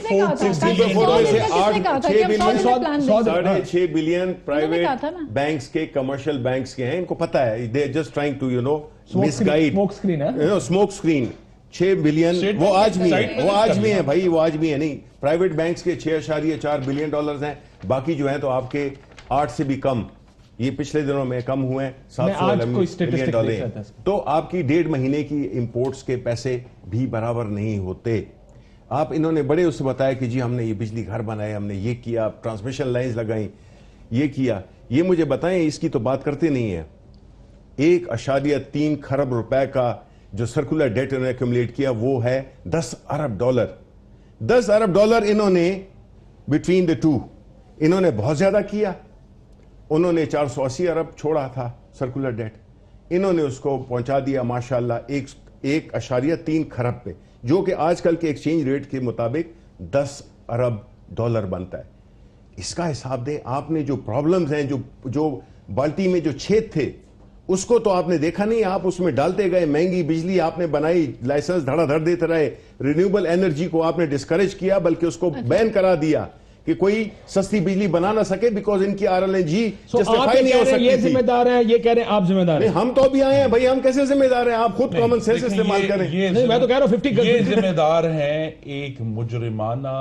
چاہیے. ساڑھے چھ بلین پرائیویٹ بینکس کے, کمرشل بینکس کے ہیں, ان کو پتا ہے, they just trying to you know misguide. Smoke screen چھ بلین وہ آج بھی ہیں, وہ آج بھی ہیں بھائی, وہ آج بھی ہیں. نہیں, پرائیویٹ بینکس کے چھ اشاریہ چار بلین ڈالرز ہیں, باقی جو ہیں تو آپ کے آٹھ سے بھی کم, یہ پچھلے دنوں میں کم ہوئے ہیں, سات سو ملین ڈالر. تو آپ کی ڈیڑھ مہینے کی امپورٹس کے پیسے بھی برابر نہیں ہوتے. آپ انہوں نے بڑے اس سے بتایا کہ جی ہم نے یہ بجلی گھر بنائے, ہم نے یہ کیا, ٹرانسمیشن لائنز لگائیں, یہ کیا. یہ مجھے بتائیں, اس کی تو بات کرتے نہیں ہیں. ایک اشاریہ تین کھرب روپے کا جو سرکولر ڈیٹ انہوں نے ایکومولیٹ کیا وہ ہے دس ارب ڈالر. دس ارب ڈالر انہوں نے بٹوین دا ٹو انہوں نے بہت زیادہ کیا. انہوں نے چار سو اسی ارب چھوڑا تھا سرکولر ڈیٹ, انہوں نے اس کو پہنچا دیا ماشاءاللہ ایک ایک اشاریہ تین کھرب پہ, جو کہ آج کل کے ایکسچینج ریٹ کے مطابق دس ارب ڈالر بنتا ہے. اس کا حساب دیں. آپ نے جو پرابلمز ہیں, جو جو بالٹی میں جو چھید تھے, اس کو تو آپ نے دیکھا نہیں, آپ اس میں ڈالتے گئے. مہنگی بجلی آپ نے بنائی, لائسنس دھڑا دھڑ دیتے رہے. رینیوبل انرجی کو آپ نے ڈسکریج کیا, بلکہ اس کو بین کرا دیا کہ کوئی سستی بجلی بنا نہ سکے, بیکاز ان کی R L N G justify نہیں ہو سکتی تھی. یہ ذمہ دار ہیں, یہ کہہ رہے ہیں آپ ذمہ دار ہیں. ہم تو بھی آئے ہیں بھائی, ہم کیسے ذمہ دار ہیں؟ آپ خود کامن سینس استعمال کریں. میں تو کہہ رہا ہوں ففٹی یہ ذمہ دار ہیں ایک مجرمانہ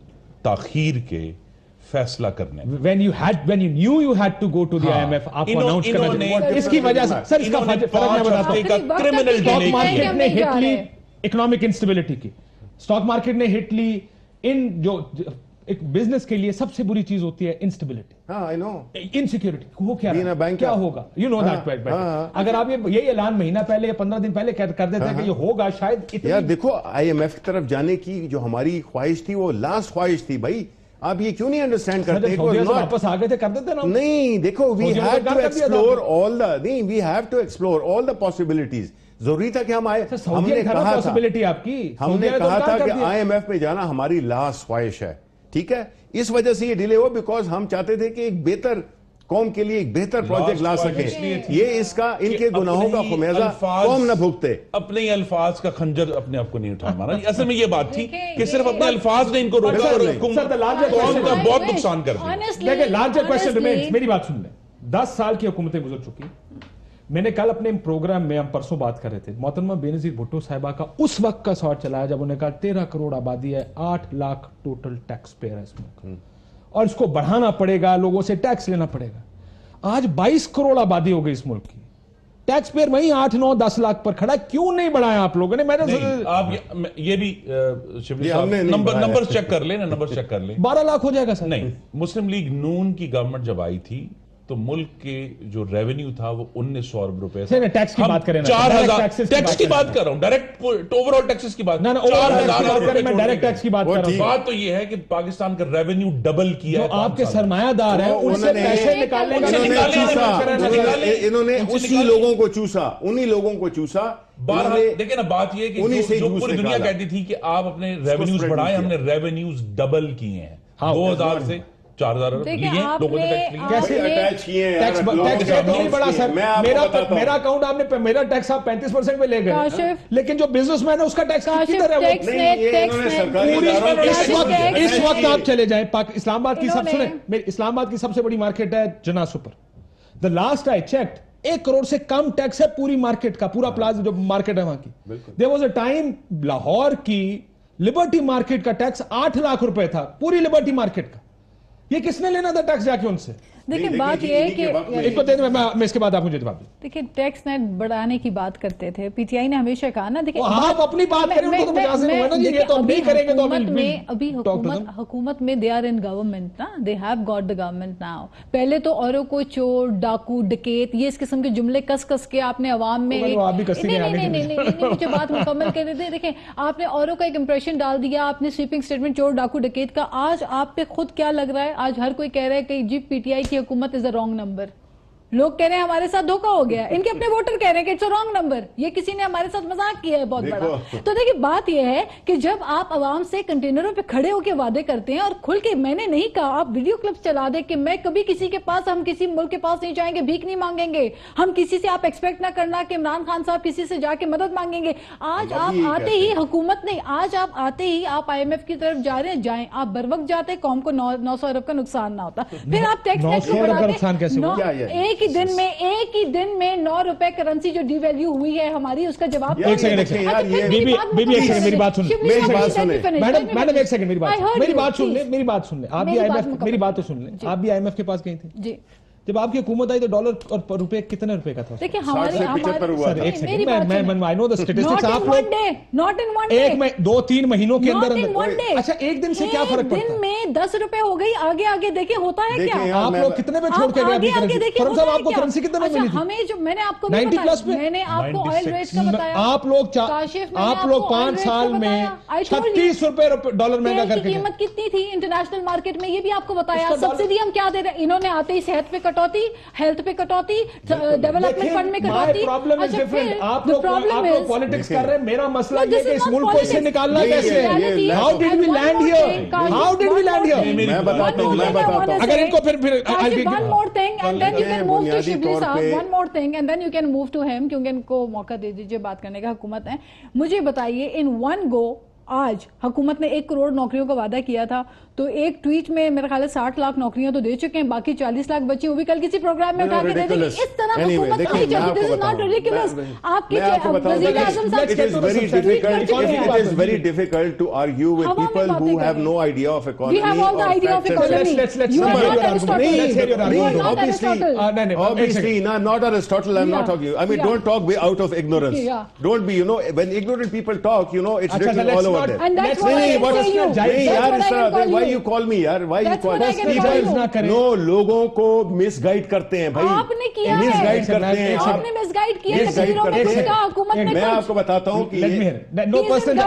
تاخیر کے فیصلہ کرنے. when you had when you knew you had to go to the I M F, آپ کو announce کرنا چاہیے. اس کی وجہ سے سر اس کا فرق میں بتاتا ہوں. کرمنل اسٹاک مارکیٹ نے ہٹ لی اکنامک انسٹیبلٹی کی, اسٹاک مارکیٹ نے ہٹ لی ان جو ایک بزنس کے لیے سب سے بری چیز ہوتی ہے انسٹیبلٹی. ہاں آئی نو, انسیکیورٹی. وہ کیا کیا ہوگا, یو نو دیٹ بیٹ. اگر آپ یہ اعلان مہینہ پہلے یا پندرہ دن پہلے کر دیتے ہیں کہ یہ ہوگا شاید. یار دیکھو, آئی ایم ایف کی طرف جانے کی جو ہماری خواہش تھی وہ لاسٹ خواہش تھی بھائی. آپ یہ کیوں نہیں انڈرسٹینڈ کرتے؟ واپس آگے تھے کر دیتے نا. نہیں دیکھو, we have to explore all the نہیں we have to explore all the possibilities. ضروری تھا کہ ہم آئے, ہم نے کہا تھا ہم نے کہا تھا کہ آئی ایم ایف میں جانا ہماری لاسٹ خواہش ہے, ٹھیک ہے. اس وجہ سے یہ ڈیلے ہوا بیکاز ہم چاہتے تھے کہ ایک بہتر قوم کے لیے ایک بہتر پروجیکٹ لا سکیں. یہ اس کا ان کے گناہوں کا خمیازہ قوم نہ بھگتے. اپنے ہی الفاظ کا خنجر اپنے آپ کو نہیں اٹھا مارا. اصل میں یہ بات تھی کہ صرف اپنے الفاظ نے ان کو روکا اور قوم کا بہت نقصان کر دیا. دیکھیں لارجر کوسچن ریمینز, میری بات سن لیں. دس سال کی حکومتیں گزر چکی. میں نے کل اپنے پروگرام میں, ہم پرسوں بات کر رہے تھے, محترمہ بینظیر بھٹو صاحبہ کا اس وقت کا سوال چلایا جب انہوں نے کہا تیرہ کروڑ آبادی ہے, آٹھ لاکھ ٹوٹل ٹیکس پیئر ہے اس میں, اور اس کو بڑھانا پڑے گا, لوگوں سے ٹیکس لینا پڑے گا. آج بائیس کروڑ آبادی ہو گئی اس ملک کی. ٹیکس پیئر وہیں آٹھ نو دس لاکھ پر کھڑا, کیوں نہیں بڑھایا آپ لوگوں نے؟ میں نے آپ یہ بھی نمبر چیک کر لیں نا, نمبر چیک کر لیں. بارہ لاکھ ہو جائے گا سر. نہیں, مسلم لیگ نون کی گورنمنٹ جب آئی تھی تو ملک کے جو ریونیو تھا وہ انیس سو ارب روپے تھا. ٹیکس کی بات کریں, چار ہزار ٹیکس کی بات کر رہا ہوں, ڈائریکٹ اوور آل ٹیکسز کی بات, ڈائریکٹ ٹیکس کی بات کر رہا ہوں. بات تو یہ ہے کہ پاکستان کا ریونیو ڈبل کیا ہے. آپ کے سرمایہ دار ہیں, ان سے پیسے نکالنے کا انہوں نے اسی لوگوں کو چوسا, انہی لوگوں کو چوسا. دیکھیں نا, بات یہ کہ جو پوری دنیا کہتی تھی کہ آپ اپنے ریونیوز بڑھائیں, ہم نے ریونیوز ڈبل کیے ہیں. دو ہزار سے چار ہزار لوگوں میرا اکاؤنٹ آپ نے, میرا ٹیکس آپ پینتیس پرسینٹ پہ لے گئے, لیکن جو بزنس مین ہے اس کا ٹیکس اس وقت آپ چلے جائیں اسلام آباد کی. سب سنیں, اسلام آباد کی سب سے بڑی مارکیٹ ہے Jinnah super. The last I checked ایک کروڑ سے کم ٹیکس ہے پوری مارکیٹ کا, پورا پلازا جو مارکیٹ ہے وہاں کی. There was a time Lahore کی لبرٹی مارکیٹ کا ٹیکس آٹھ لاکھ روپے تھا, پوری لبرٹی مارکیٹ کا. یہ کس نے لینا تھا ٹیکس جا کے ان سے؟ دیکھیں بات یہ ہے کہ ایک کو دے دیں, میں اس کے بعد آپ مجھے جواب دیں. دیکھیں ٹیکس نیٹ بڑھانے کی بات کرتے تھے, پی ٹی آئی نے ہمیشہ کہا نا, دیکھیں آپ اپنی بات کریں, ان کو تو مجازے ہوئے نا جی, یہ تو ہم نہیں کریں گے. تو ابھی حکومت حکومت میں دے آر ان گورنمنٹ نا, they have got the government now. پہلے تو اوروں کو چور, ڈاکو, ڈکیت, یہ اس قسم کے جملے کس کس کے آپ نے عوام میں, مجھے بات مکمل کرنے دیں. دیکھیں آپ نے اوروں کا ایک امپریشن ڈال دیا, آپ نے سویپنگ اسٹیٹمنٹ چور, ڈاکو, ڈکیت کا. آج آپ پہ خود کیا لگ رہا ہے؟ آج ہر کوئی کہہ رہا ہے کہ جی پی ٹی آئی کی حکومت از اے رانگ نمبر. لوگ کہہ رہے ہیں ہمارے ساتھ دھوکہ ہو گیا, ان کے اپنے ووٹر کہہ رہے ہیں کہ اٹس اے رانگ نمبر, یہ کسی نے ہمارے ساتھ مذاق کیا ہے بہت بڑا. تو دیکھیں بات یہ ہے کہ جب آپ عوام سے کنٹینروں پہ کھڑے ہو کے وعدے کرتے ہیں اور کھل کے, میں نے نہیں کہا, آپ ویڈیو کلپس چلا دیں کہ میں کبھی کسی کے پاس, ہم کسی ملک کے پاس نہیں جائیں گے, بھیک نہیں مانگیں گے, ہم کسی سے, آپ ایکسپیکٹ نہ کرنا کہ عمران خان صاحب کسی سے جا کے مدد مانگیں گے. آج آپ آتے ہی حکومت نہیں, آج آپ آتے ہی آپ آئی ایم ایف کی طرف جا رہے ہیں, جائیں آپ بر وقت جاتے, قوم کو نو سو ارب کا نقصان نہ ہوتا. پھر آپ ٹیکس نیٹ کو بڑھاتے, ایک ہی دن میں ایک ہی دن میں نو روپے کرنسی جو ڈی ویلیو ہوئی ہے ہماری, اس کا جواب ایک سیکنڈ ایک سیکنڈ میری بات سن میڈم, ایک سیکنڈ میری بات میری بات سن لیں, میری بات سن لیں. آپ بھی آئی ایم ایف, میری بات تو سن لیں, آپ بھی آئی ایم ایف کے پاس گئی تھی جی. جب آپ کی حکومت آئی تو ڈالر اور روپے کتنے روپے کا تھا؟ دیکھیں ہمارے ایک سیکنڈ, میں میں آئی نو دی اسٹیٹسٹکس. آپ لوگ ایک میں دو تین مہینوں کے اندر اندر, اچھا ایک دن سے کیا فرق پڑتا ہے؟ دن میں دس روپے ہو گئی, آگے آگے دیکھیں ہوتا ہے کیا. آپ لوگ کتنے میں چھوڑ کے گئے کرنسی؟ فرم صاحب آپ کو کرنسی کتنے میں ملی تھی؟ ہمیں جو میں نے آپ کو میں نے آپ کو آئل ریٹ کا بتایا, آپ لوگ آپ لوگ پانچ سال میں چھتیس روپے ڈالر مہنگا کر کے, قیمت کتنی تھی انٹرنیشنل مارکیٹ میں, یہ بھی آپ کو بتایا. سبسڈی ہم کیا دے رہے ہیں, انہوں نے آتے ہی صحت پہ کٹوتی, ہیلتھ پہ کٹوتی, ڈیولپمنٹ فنڈ میں کٹوتی. Problem is different. آپ لوگ پالیٹکس کر رہے ہیں, میرا مسئلہ یہ کہ اس ملک کو اس سے نکالنا کیسے ہے. How did we land here, how did we land here. میں بتاتا ہوں, میں بتاتا ہوں. اگر ان کو پھر پھر one more thing and then you can move to Shibli صاحب, one more thing and then you can move to him, کیونکہ ان کو موقع دے دیجئے بات کرنے کا. حکومت ہے, مجھے بتائیے ان one go آج حکومت نے ایک کروڑ نوکریوں کا وعدہ کیا تھا, تو ایک ٹویٹ میں میرے خیال ہے ساٹھ لاکھ نوکریاں تو دے چکے ہیں, باقی چالیس لاکھ بچی, وہ بھی کل کسی پروگرام میں اٹھا کے دے دیں گے. اس طرح حکومت نہیں چلتی. This is not ridiculous. آپ کے وزیر اعظم صاحب, it is very difficult, it is very difficult to argue with people who have no idea of economy. We have all the idea of economy. You are not Aristotle. You are not Aristotle. Obviously, not Aristotle. I'm not talking. I mean, don't talk out of ignorance. Don't be, you know, when ignorant people talk, you know, it's written all over there. And that's what I can say you. That's what I can call you. Why you call me, yaar? Why you call me? No, لوگوں کو مس guide کرتے ہیں بھائی. آپ نے کیا ہے, مس guide کرتے ہیں, آپ نے مس گائیڈ کیا ہے. میں آپ کو بتاتا ہوں کہ no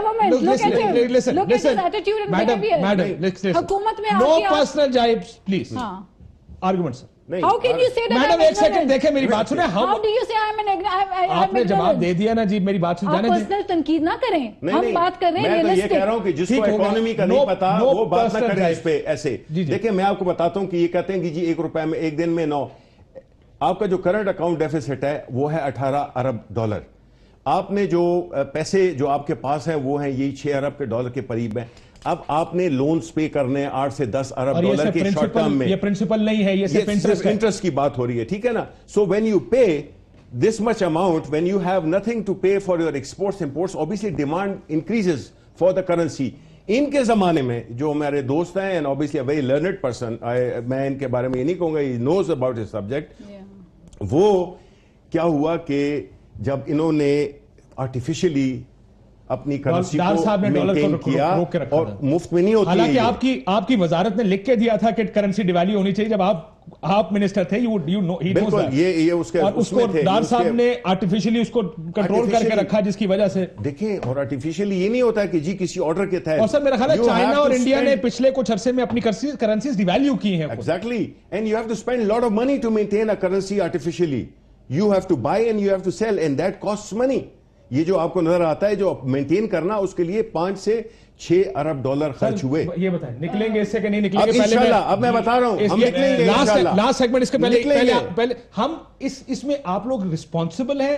personal, listen, madam, madam, حکومت میں no personal jibes, please. Argument, sir. How can you say that? Madam ایک سیکنڈ دیکھیں, میری بات سنیں. How do you say I'm an ignorant? آپ نے جواب دے دیا نا جی, میری بات سن جانے آپ پرسنل تنقید نہ کریں, ہم بات کر رہے ہیں میں تو یہ کہہ رہا ہوں کہ جس کو اکانومی کا نہیں پتا وہ بات نہ کرے اس پہ ایسے. دیکھیں میں آپ کو بتاتا ہوں کہ یہ کہتے ہیں کہ جی ایک روپے میں ایک دن میں نو, آپ کا جو کرنٹ اکاؤنٹ ڈیفیسٹ ہے وہ ہے اٹھارہ ارب ڈالر. آپ نے جو پیسے جو آپ کے پاس ہیں وہ ہیں یہی چھ ارب کے ڈالر کے قریب ہیں. اب آپ نے لونز پے کرنے ہیں آٹھ سے دس ارب ڈالر کے شارٹ ٹرم میں. یہ پرنسپل نہیں ہے, یہ صرف انٹرسٹ انٹرسٹ کی بات ہو رہی ہے, ٹھیک ہے نا. So when you pay this much amount, when you have nothing to pay for your exports imports, obviously demand increases for the currency. ان کے زمانے میں جو میرے دوست ہیں, and obviously a very learned person, میں ان کے بارے میں یہ نہیں کہوں گا he knows about his subject, وہ کیا ہوا کہ جب انہوں نے آرٹیفیشلی اپنی کرنسی کو مینٹین کیا اور مفت میں نہیں ہوتی ہے. حالانکہ آپ کی آپ کی وزارت نے لکھ کے دیا تھا کہ کرنسی ڈیویلیو ہونی چاہیے جب آپ آپ منسٹر تھے. بالکل یہ یہ اس کے اور اس کو ڈار صاحب نے آرٹیفیشلی اس کو کنٹرول کر کے رکھا جس کی وجہ سے دیکھیں. اور آرٹیفیشلی یہ نہیں ہوتا کہ جی کسی آرڈر کے تحت. اور سر میرا خیال ہے چائنا اور انڈیا نے پچھلے کچھ عرصے میں اپنی کرنسیز ڈیویلیو کی ہیں. Exactly. And you have to spend lot of money to maintain a currency artificially. You have to buy and you have to sell and that cost money. یہ جو آپ کو نظر آتا ہے جو مینٹین کرنا اس کے لیے پانچ سے چھ ارب ڈالر خرچ ہوئے. یہ بتائیں نکلیں گے اس سے کہ نہیں نکلیں گے؟ انشاءاللہ اب میں بتا رہا ہوں ہم نکلیں گے انشاءاللہ. لاسٹ سیگمنٹ اس کے پہلے پہلے ہم اس اس میں آپ لوگ رسپانسبل ہیں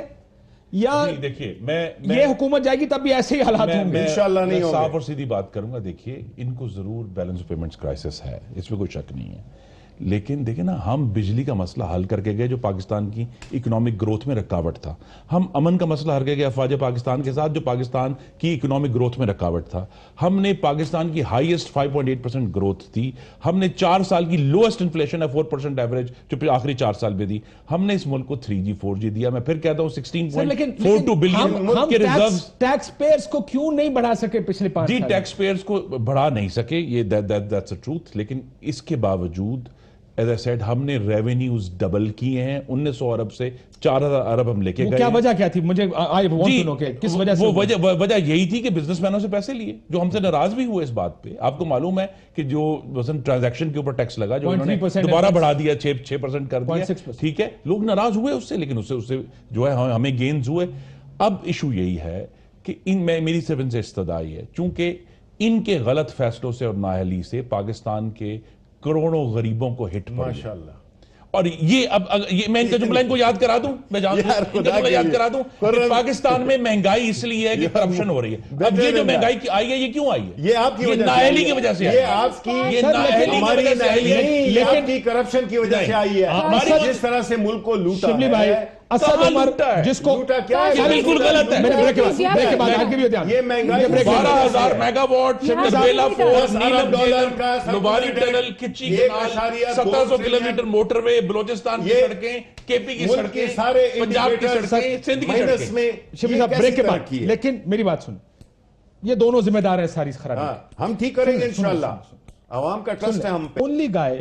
یا دیکھیے میں یہ حکومت جائے گی تب بھی ایسے ہی حالات ہوں گے؟ انشاءاللہ نہیں ہوں گے. صاف اور سیدھی بات کروں گا. دیکھیے ان کو ضرور بیلنس آف پیمنٹس کرائسس ہے, اس میں کوئی شک نہیں ہے, لیکن دیکھیں نا ہم بجلی کا مسئلہ حل کر کے گئے جو پاکستان کی اکنامک گروتھ میں رکاوٹ تھا. ہم امن کا مسئلہ حل کر گئے افواج پاکستان کے ساتھ جو پاکستان کی اکنامک گروتھ میں رکاوٹ تھا. ہم نے پاکستان کی highest five point eight percent growth تھی. ہم نے چار سال کی لوئسٹ انفلیشن ہے فور پرسنٹ ایوریج جو آخری چار سال میں دی. ہم نے اس ملک کو تھری جی فور جی دیا. میں پھر کہتا ہوں sixteen point four two billion کے ریزروز. ٹیکس پیئرز کو کیوں نہیں بڑھا سکے پچھلے پانچ جی ٹیکس پیئرز کو بڑھا نہیں سکے, یہ دیٹس اے ٹروتھ. لیکن اس کے باوجود ایز اے سیڈ ہم نے ریونیوز ڈبل کیے ہیں. انیس سو ارب سے چار ہزار ارب ہم لے کے گئے. کیا وجہ کیا تھی؟ مجھے آئی وانٹ ٹو نو کہ کس وجہ سے. وہ وجہ وجہ یہی تھی کہ بزنس مینوں سے پیسے لیے جو ہم سے ناراض بھی ہوئے اس بات پہ. آپ کو معلوم ہے کہ جو مثلا ٹرانزیکشن کے اوپر ٹیکس لگا جو انہوں نے دوبارہ بڑھا دیا چھ پرسنٹ کر دیا. ٹھیک ہے لوگ ناراض ہوئے اس سے, لیکن اس سے اس سے جو ہے ہمیں گینز ہوئے. اب ایشو یہی ہے کہ ان میں میری صرف ان سے استدعائی ہے چونکہ ان کے غلط فیصلوں سے اور نااہلی سے پاکستان کے کروڑوں غریبوں کو ہٹ پڑ ماشاءاللہ. اور یہ اب یہ میں ان کا جملہ ان کو یاد کرا دوں, میں جانتا ہوں ان کا جملہ یاد کرا دوں کہ پاکستان میں مہنگائی اس لیے ہے کہ کرپشن ہو رہی ہے. اب یہ جو مہنگائی کی آئی ہے یہ کیوں آئی ہے؟ یہ آپ کی وجہ سے, نااہلی کی وجہ سے, یہ آپ کی یہ نااہلی کی وجہ سے آئی ہے, یہ آپ کی کرپشن کی وجہ سے آئی ہے. ہماری جس طرح سے ملک کو لوٹا ہے اسد عمر جس کو کیا ہے بالکل غلط ہے. میرے بریک کے بعد آگے بھی یہ مہنگائی بارہ ہزار میگا واٹ بیلا فورٹ نیلم ڈالر کا لوباری ٹنل کچی کنال سترہ سو کلومیٹر موٹر وے بلوچستان کی سڑکیں کے پی کی سڑکیں پنجاب کی سڑکیں سندھ کی سڑکیں. شبیر صاحب بریک کے بعد لیکن میری بات سن, یہ دونوں ذمہ دار ہیں ساری خرابی. ہم ٹھیک کریں گے انشاءاللہ. عوام کا ٹرسٹ ہے ہم پہ. Only guy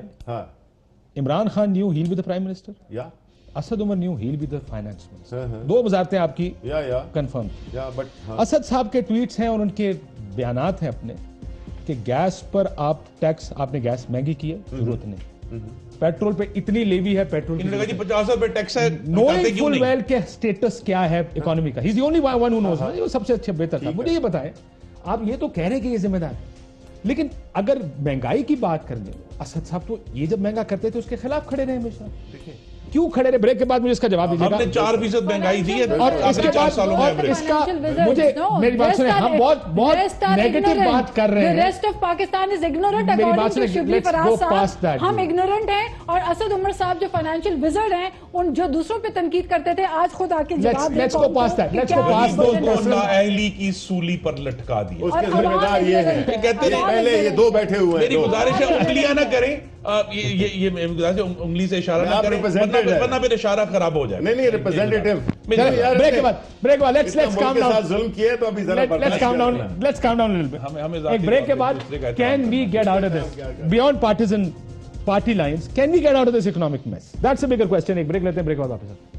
Imran Khan knew hell with the prime minister یا Asad Umar knew hell with the finance minister. دو وزارتیں آپ کی کنفرم. اسد صاحب کے ٹویٹس ہیں اور ان کے بیانات ہیں اپنے کہ گیس پر آپ ٹیکس, آپ نے گیس مہنگی کی ہے, ضرورت نہیں. پیٹرول پہ اتنی لیوی ہے, پیٹرول کی پچاس روپے ٹیکس ہے, نوئنگ فل ویل کے سٹیٹس کیا ہے اکانومی کا. He is the only one who knows. وہ سب سے اچھا بہتر تھا. مجھے یہ بتائیں, آپ یہ تو کہہ رہے کہ یہ ذمہ دار ہے, لیکن اگر مہنگائی کی بات کر لیں, اسد صاحب تو یہ جب مہنگا کرتے تھے اس کے خلاف کھڑے رہے ہمیشہ. کیوں کھڑے رہے؟ بریک کے بعد مجھے اس کا جواب دیجیے گا. ہم نے چار فیصد مہنگائی دی ہے اور اس کے بعد اور اس کا مجھے میری بات سنیں, ہم بہت بہت نیگیٹو بات کر رہے ہیں. Rest of Pakistan is ignorant according to Shibli Faraz صاحب. ہم اگنورنٹ ہیں اور اسد عمر صاحب جو فائنینشیل وزرڈ ہیں ان جو دوسروں پہ تنقید کرتے تھے آج خود آ کے جواب let's go past that. Let's go past دوست کو نااہلی کی سولی پر لٹکا دیا. اس کے ذمہ دار یہ ہے کہتے ہیں پہلے یہ دو بیٹھے ہوئے ہیں. میری گزارش ہے انگلیاں نہ کریں, یہ انگلی سے اشارہ نہ کریں ورنہ پھر اشارہ خراب ہو جائے. نہیں نہیں ریپرزینٹیٹو بریک کے بعد بریک کے بعد لیٹس لیٹس کام ڈاؤن. ظلم کیے تو ابھی ذرا let's calm down let's calm down little bit. ایک بریک کے بعد can we get out of this beyond partisan party lines, can we get out of this economic mess? That's a bigger question. ایک break لیتے ہیں, break کے بعد واپس.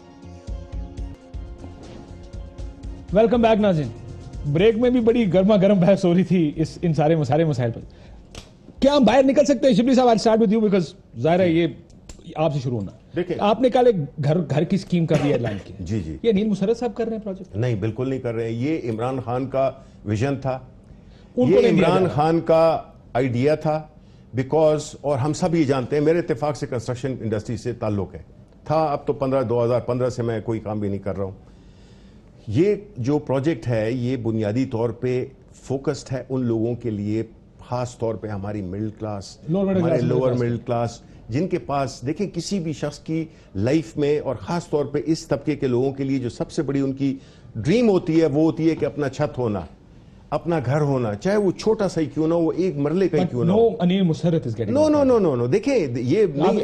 Welcome back ناظرین. بریک میں بھی بڑی گرما گرم بحث ہو رہی تھی اس ان سارے سارے مسائل پر. کیا ہم باہر نکل سکتے ہیں؟ شبلی صاحب I start with you because ظاہر ہے یہ آپ سے شروع ہونا. دیکھیں آپ نے کل ایک گھر گھر کی اسکیم کر دی اعلان کی. جی جی یہ نیل مسرت صاحب کر رہے ہیں پروجیکٹ؟ نہیں بالکل نہیں کر رہے ہیں. یہ عمران خان کا ویژن تھا, یہ عمران خان کا آئیڈیا تھا بیکاز, اور ہم سب یہ جانتے ہیں میرے اتفاق سے کنسٹرکشن انڈسٹری سے تعلق ہے تھا. اب تو پندرہ دو ہزار پندرہ سے میں کوئی کام بھی نہیں کر رہا ہوں. یہ جو پروجیکٹ ہے یہ بنیادی طور پہ فوکسڈ ہے ان لوگوں کے لیے, خاص طور پہ ہماری مڈل کلاس, ہمارے لوور مڈل کلاس, جن کے پاس دیکھیں کسی بھی شخص کی لائف میں اور خاص طور پہ اس طبقے کے لوگوں کے لیے جو سب سے بڑی ان کی ڈریم ہوتی ہے وہ ہوتی ہے کہ اپنا چھت ہونا, اپنا گھر ہونا, چاہے وہ چھوٹا سا ہی کیوں نہ, وہ ایک مرلے کا ہی کیوں نہ ہو. نو نو نو نو نو دیکھیں یہ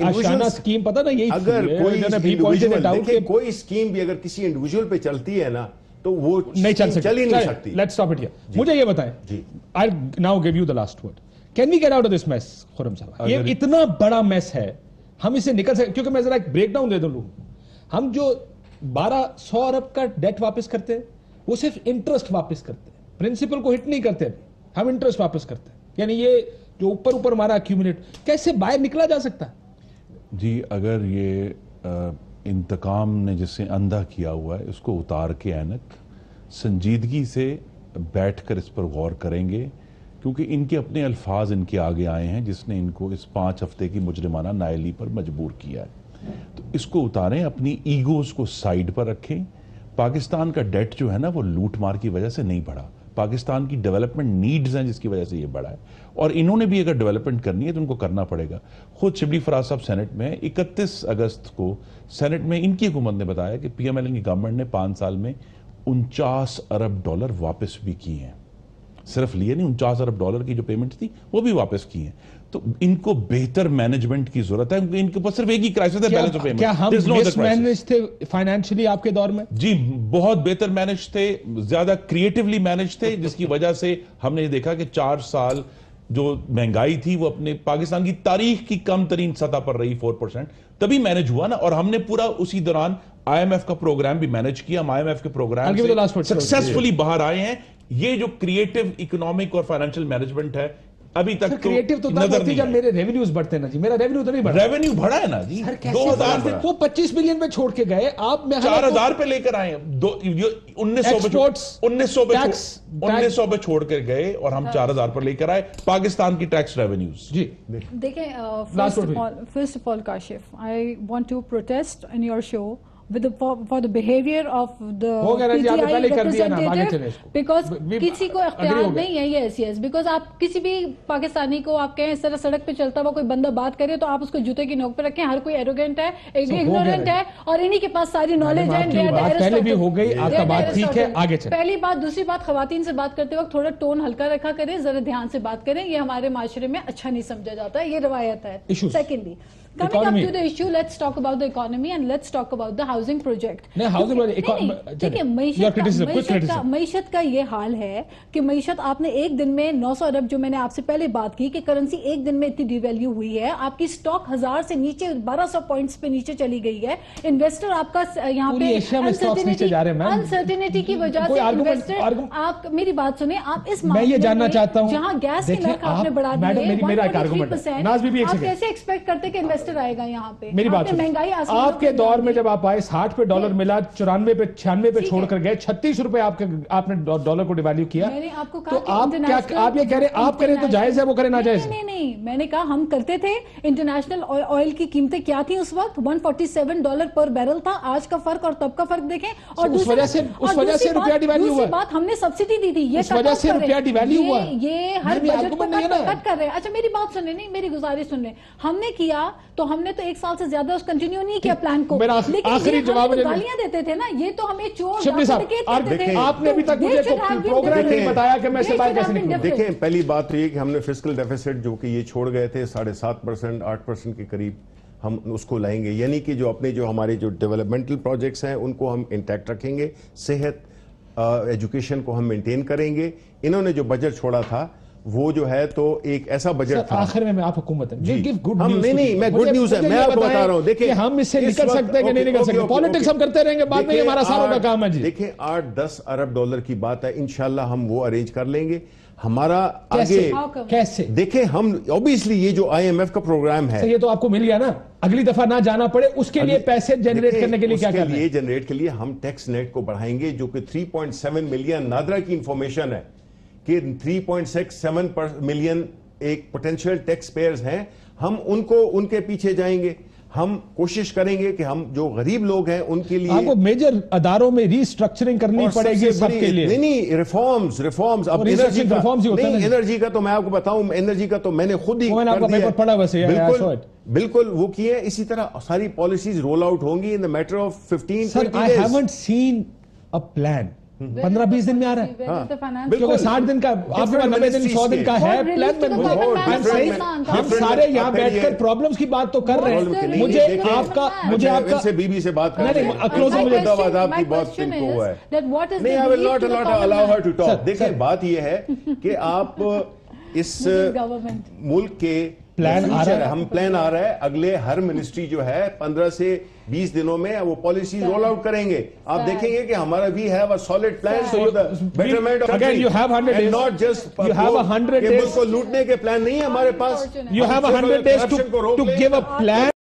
اسکیم پتہ نا, یہی اگر کوئی انڈیویجول دیکھیں کوئی اسکیم بھی اگر کسی انڈیویجول پہ چلتی ہے نا تو وہ نہیں چل چل ہی نہیں سکتی. Let's stop it here. مجھے یہ بتائیں, I now give you the last word, can we get out of this mess Khurram صاحب؟ یہ اتنا بڑا میس ہے, ہم اس سے نکل سکتے, کیونکہ میں ذرا ایک بریک ڈاؤن دے دوں لوں. ہم جو بارہ سو ارب کا ڈیٹ واپس کرتے وہ صرف انٹرسٹ واپس کرتے, پرنسپل کو ہٹ نہیں کرتے, ہم انٹرسٹ واپس کرتے ہیں. یعنی یہ جو اوپر اوپر ہمارا ایکیومولیٹ, کیسے باہر نکلا جا سکتا ہے؟ جی اگر یہ انتقام نے جس سے اندھا کیا ہوا ہے اس کو اتار کے اینک سنجیدگی سے بیٹھ کر اس پر غور کریں گے, کیونکہ ان کے اپنے الفاظ ان کے آگے آئے ہیں جس نے ان کو اس پانچ ہفتے کی مجرمانہ نائلی پر مجبور کیا ہے. تو اس کو اتاریں, اپنی ایگوز کو سائیڈ پر رکھیں. پاکستان کا ڈیٹ جو ہے نا وہ لوٹ مار کی وجہ سے نہیں بڑھا, پاکستان کی ڈیولپمنٹ نیڈز ہیں جس کی وجہ سے یہ بڑھا ہے, اور انہوں نے بھی اگر ڈیولپمنٹ کرنی ہے تو ان کو کرنا پڑے گا. خود شبلی فراز صاحب سینٹ میں اکتیس اگست کو سینٹ میں ان کی حکومت نے بتایا کہ پی ایم ایل این کی گورنمنٹ نے پانچ سال میں انچاس ارب ڈالر واپس بھی کیے ہیں. صرف لیے نہیں, انچاس ارب ڈالر کی جو پیمنٹ تھی وہ بھی واپس کی ہیں. تو ان کو بہتر مینجمنٹ کی ضرورت ہے, کیونکہ ان کے پاس صرف ایک ہی کرائسس ہے, بیلنس آف پیمنٹ. کیا ہم مس مینج تھے فائنینشلی آپ کے دور میں؟ جی بہت بہتر مینج تھے, زیادہ کریٹیولی مینج تھے, جس کی وجہ سے ہم نے یہ دیکھا کہ چار سال جو مہنگائی تھی وہ اپنے پاکستان کی تاریخ کی کم ترین سطح پر رہی, فور پرسینٹ تبھی مینج ہوا نا. اور ہم نے پورا اسی دوران آئی ایم ایف کا پروگرام بھی مینج کیا, ہم آئی ایم ایف کے پروگرام سے سکسیسفلی باہر آئے ہیں. یہ جو کریٹو اکنامک اور فائنینشیل مینجمنٹ ہے ابھی تک کریٹو تو تب ہوتی جب میرے ریونیوز بڑھتے نا جی, میرا ریونیو تو نہیں بڑھا. ریونیو بڑھا ہے نا جی, دو ہزار وہ پچیس ملین میں چھوڑ کے گئے, آپ چار ہزار پہ لے کر آئے, انیس سو انیس سو انیس سو پہ چھوڑ کر گئے اور ہم چار ہزار پر لے کر آئے پاکستان کی ٹیکس ریونیوز. جی دیکھیں, first of all Kashif, I want to protest in your show with the for, for the behavior of the P T I representative, because کسی کو اختیار نہیں ہے. yes yes because آپ کسی بھی پاکستانی کو آپ کہیں اس طرح سڑک پہ چلتا ہوا کوئی بندہ بات کرے تو آپ اس کو جوتے کی نوک پہ رکھیں. ہر کوئی ایروگینٹ ہے, اگنورینٹ ہے, اور انہی کے پاس ساری نالج ہے. پہلے بھی ہو گئی, آپ کا بات ٹھیک ہے, آگے چلیں. پہلی بات. دوسری بات, خواتین سے بات کرتے وقت تھوڑا ٹون ہلکا رکھا کریں, ذرا دھیان سے بات کریں, یہ ہمارے معاشرے میں اچھا نہیں سمجھا جاتا ہے, یہ روایت ہے. Secondly, coming up to the issue, let's talk about the economy and let's talk about the housing project. معیشت کا یہ حال ہے کہ معیشت آپ نے ایک دن میں نو سو ارب, جو میں نے آپ سے پہلے بات کی کہ کرنسی ایک دن میں اتنی ڈی ویلیو ہوئی ہے, آپ کی سٹاک ہزار سے نیچے بارہ سو پوائنٹس پہ نیچے چلی گئی ہے. انویسٹر آپ کا یہاں پہ انسرٹینٹی کی وجہ سے انویسٹر, آپ میری بات سنیں, آپ اس معاملے میں جہاں گیس کی نرخ آپ نے بڑھا دی ہے, آپ کیسے ایکسپیکٹ کرتے کہ انویسٹر آئے گا یہاں پہ؟ میری بات مہنگائی آپ کے دور میں جب آپ آئے ساٹھ پہ ڈالر ملا, چورانوے پہ چھیانوے پہ چھوڑ کر گئے, چھتیس روپے آپ کے آپ نے ڈالر کو ڈیویلیو کیا. تو آپ کیا آپ یہ کہہ رہے آپ کریں تو جائز ہے, وہ کریں ناجائز؟ نہیں نہیں, میں نے کہا ہم کرتے تھے. انٹرنیشنل آئل کی قیمتیں کیا تھیں اس وقت؟ ون فورٹی سیون ڈالر پر بیرل تھا. آج کا فرق اور تب کا فرق دیکھیں. اور اس وجہ سے اس وجہ سے روپیہ ڈیویلیو ہوا. بات ہم نے سبسڈی دی تھی, یہ اس وجہ سے روپیہ ڈیویلیو ہوا. یہ ہر بجٹ کو کٹ کر رہے ہیں. اچھا میری بات سنیں, نہیں میری گزارش سن لیں. ہم نے کیا تو ہم نے تو ایک سال سے زیادہ اس کنٹینیو نہیں کیا پلان کو, آخری جواب گالیاں دیتے تھے نا, یہ تو ہمیں چور. شبلی صاحب, آپ نے ابھی تک مجھے پروگرام نہیں بتایا کہ میں سے باہر کیسے نکلوں. دیکھیں, پہلی بات تو یہ کہ ہم نے فسکل ڈیفیسٹ جو کہ یہ چھوڑ گئے تھے ساڑھے سات پرسینٹ آٹھ پرسینٹ کے قریب, ہم اس کو لائیں گے. یعنی کہ جو اپنے جو ہمارے جو ڈیولپمنٹل پروجیکٹس ہیں ان کو ہم انٹیکٹ رکھیں گے. صحت, ایجوکیشن کو ہم مینٹین کریں گے. انہوں نے جو بجٹ چھوڑا تھا وہ جو ہے تو ایک ایسا بجٹ تھا. آخر میں آپ حکومت ہے, ہم نہیں نہیں میں گڈ نیوز ہے, میں آپ کو بتا رہا ہوں. دیکھیں ہم اس سے نکل سکتے ہیں کہ نہیں نکل سکتے, پالیٹکس ہم کرتے رہیں گے, بعد میں ہمارا ساروں کا کام ہے. جی دیکھیں, آٹھ دس ارب ڈالر کی بات ہے, انشاءاللہ ہم وہ ارینج کر لیں گے. ہمارا آگے کیسے دیکھیں, ہم اوبیسلی یہ جو آئی ایم ایف کا پروگرام ہے یہ تو آپ کو مل گیا نا, اگلی دفعہ نہ جانا پڑے, اس کے لیے پیسے جنریٹ کرنے کے لیے کیا کرنا ہے؟ یہ جنریٹ کے لیے ہم ٹیکس نیٹ کو بڑھائیں گے, جو کہ three point seven million NADRA کی انفارمیشن ہے کہ three point six seven million ایک پوٹینشیل ٹیکس پیئرز ہیں. ہم ان کو ان کے پیچھے جائیں گے. ہم کوشش کریں گے کہ ہم جو غریب لوگ ہیں ان کے لیے آپ کو میجر اداروں میں ری سٹرکچرنگ کرنی پڑے گی سب کے لیے. نہیں نہیں, ریفارمز ریفارمز اب انرجی کا نہیں, انرجی کا تو میں آپ کو بتاؤں, انرجی کا تو میں نے خود ہی پڑھا ویسے بالکل بالکل وہ کیے. اسی طرح ساری پالیسیز رول آؤٹ ہوں گی in the matter of fifteen twenty days. I haven't seen a plan. पंद्रह बीस दिन में आ रहा है, क्योंकि साठ दिन का आपके पास नब्बे दिन सौ दिन का है प्लान। हम सारे यहाँ बैठकर प्रॉब्लम्स की बात तो कर रहे हैं। मुझे आपका मुझे आपका बीबी से बात कर नहीं नहीं मुझे दवाद आपकी बहुत सिंपल हुआ है। नहीं, I will not not allow her to talk. देखिए बात यह है कि आप इस मुल्क के प्लान आ रहा है, हम प्लान आ रहा है अगले हर मिनिस्ट्री जो है पंद्रह से बीस दिनों में वो पॉलिसी रोल आउट करेंगे। आप देखेंगे कि हमारा we have a solid plan for the betterment of again you have hundred days, not just you have hundred days को लूटने के प्लान नहीं है हमारे पास। You have hundred days to to give a plan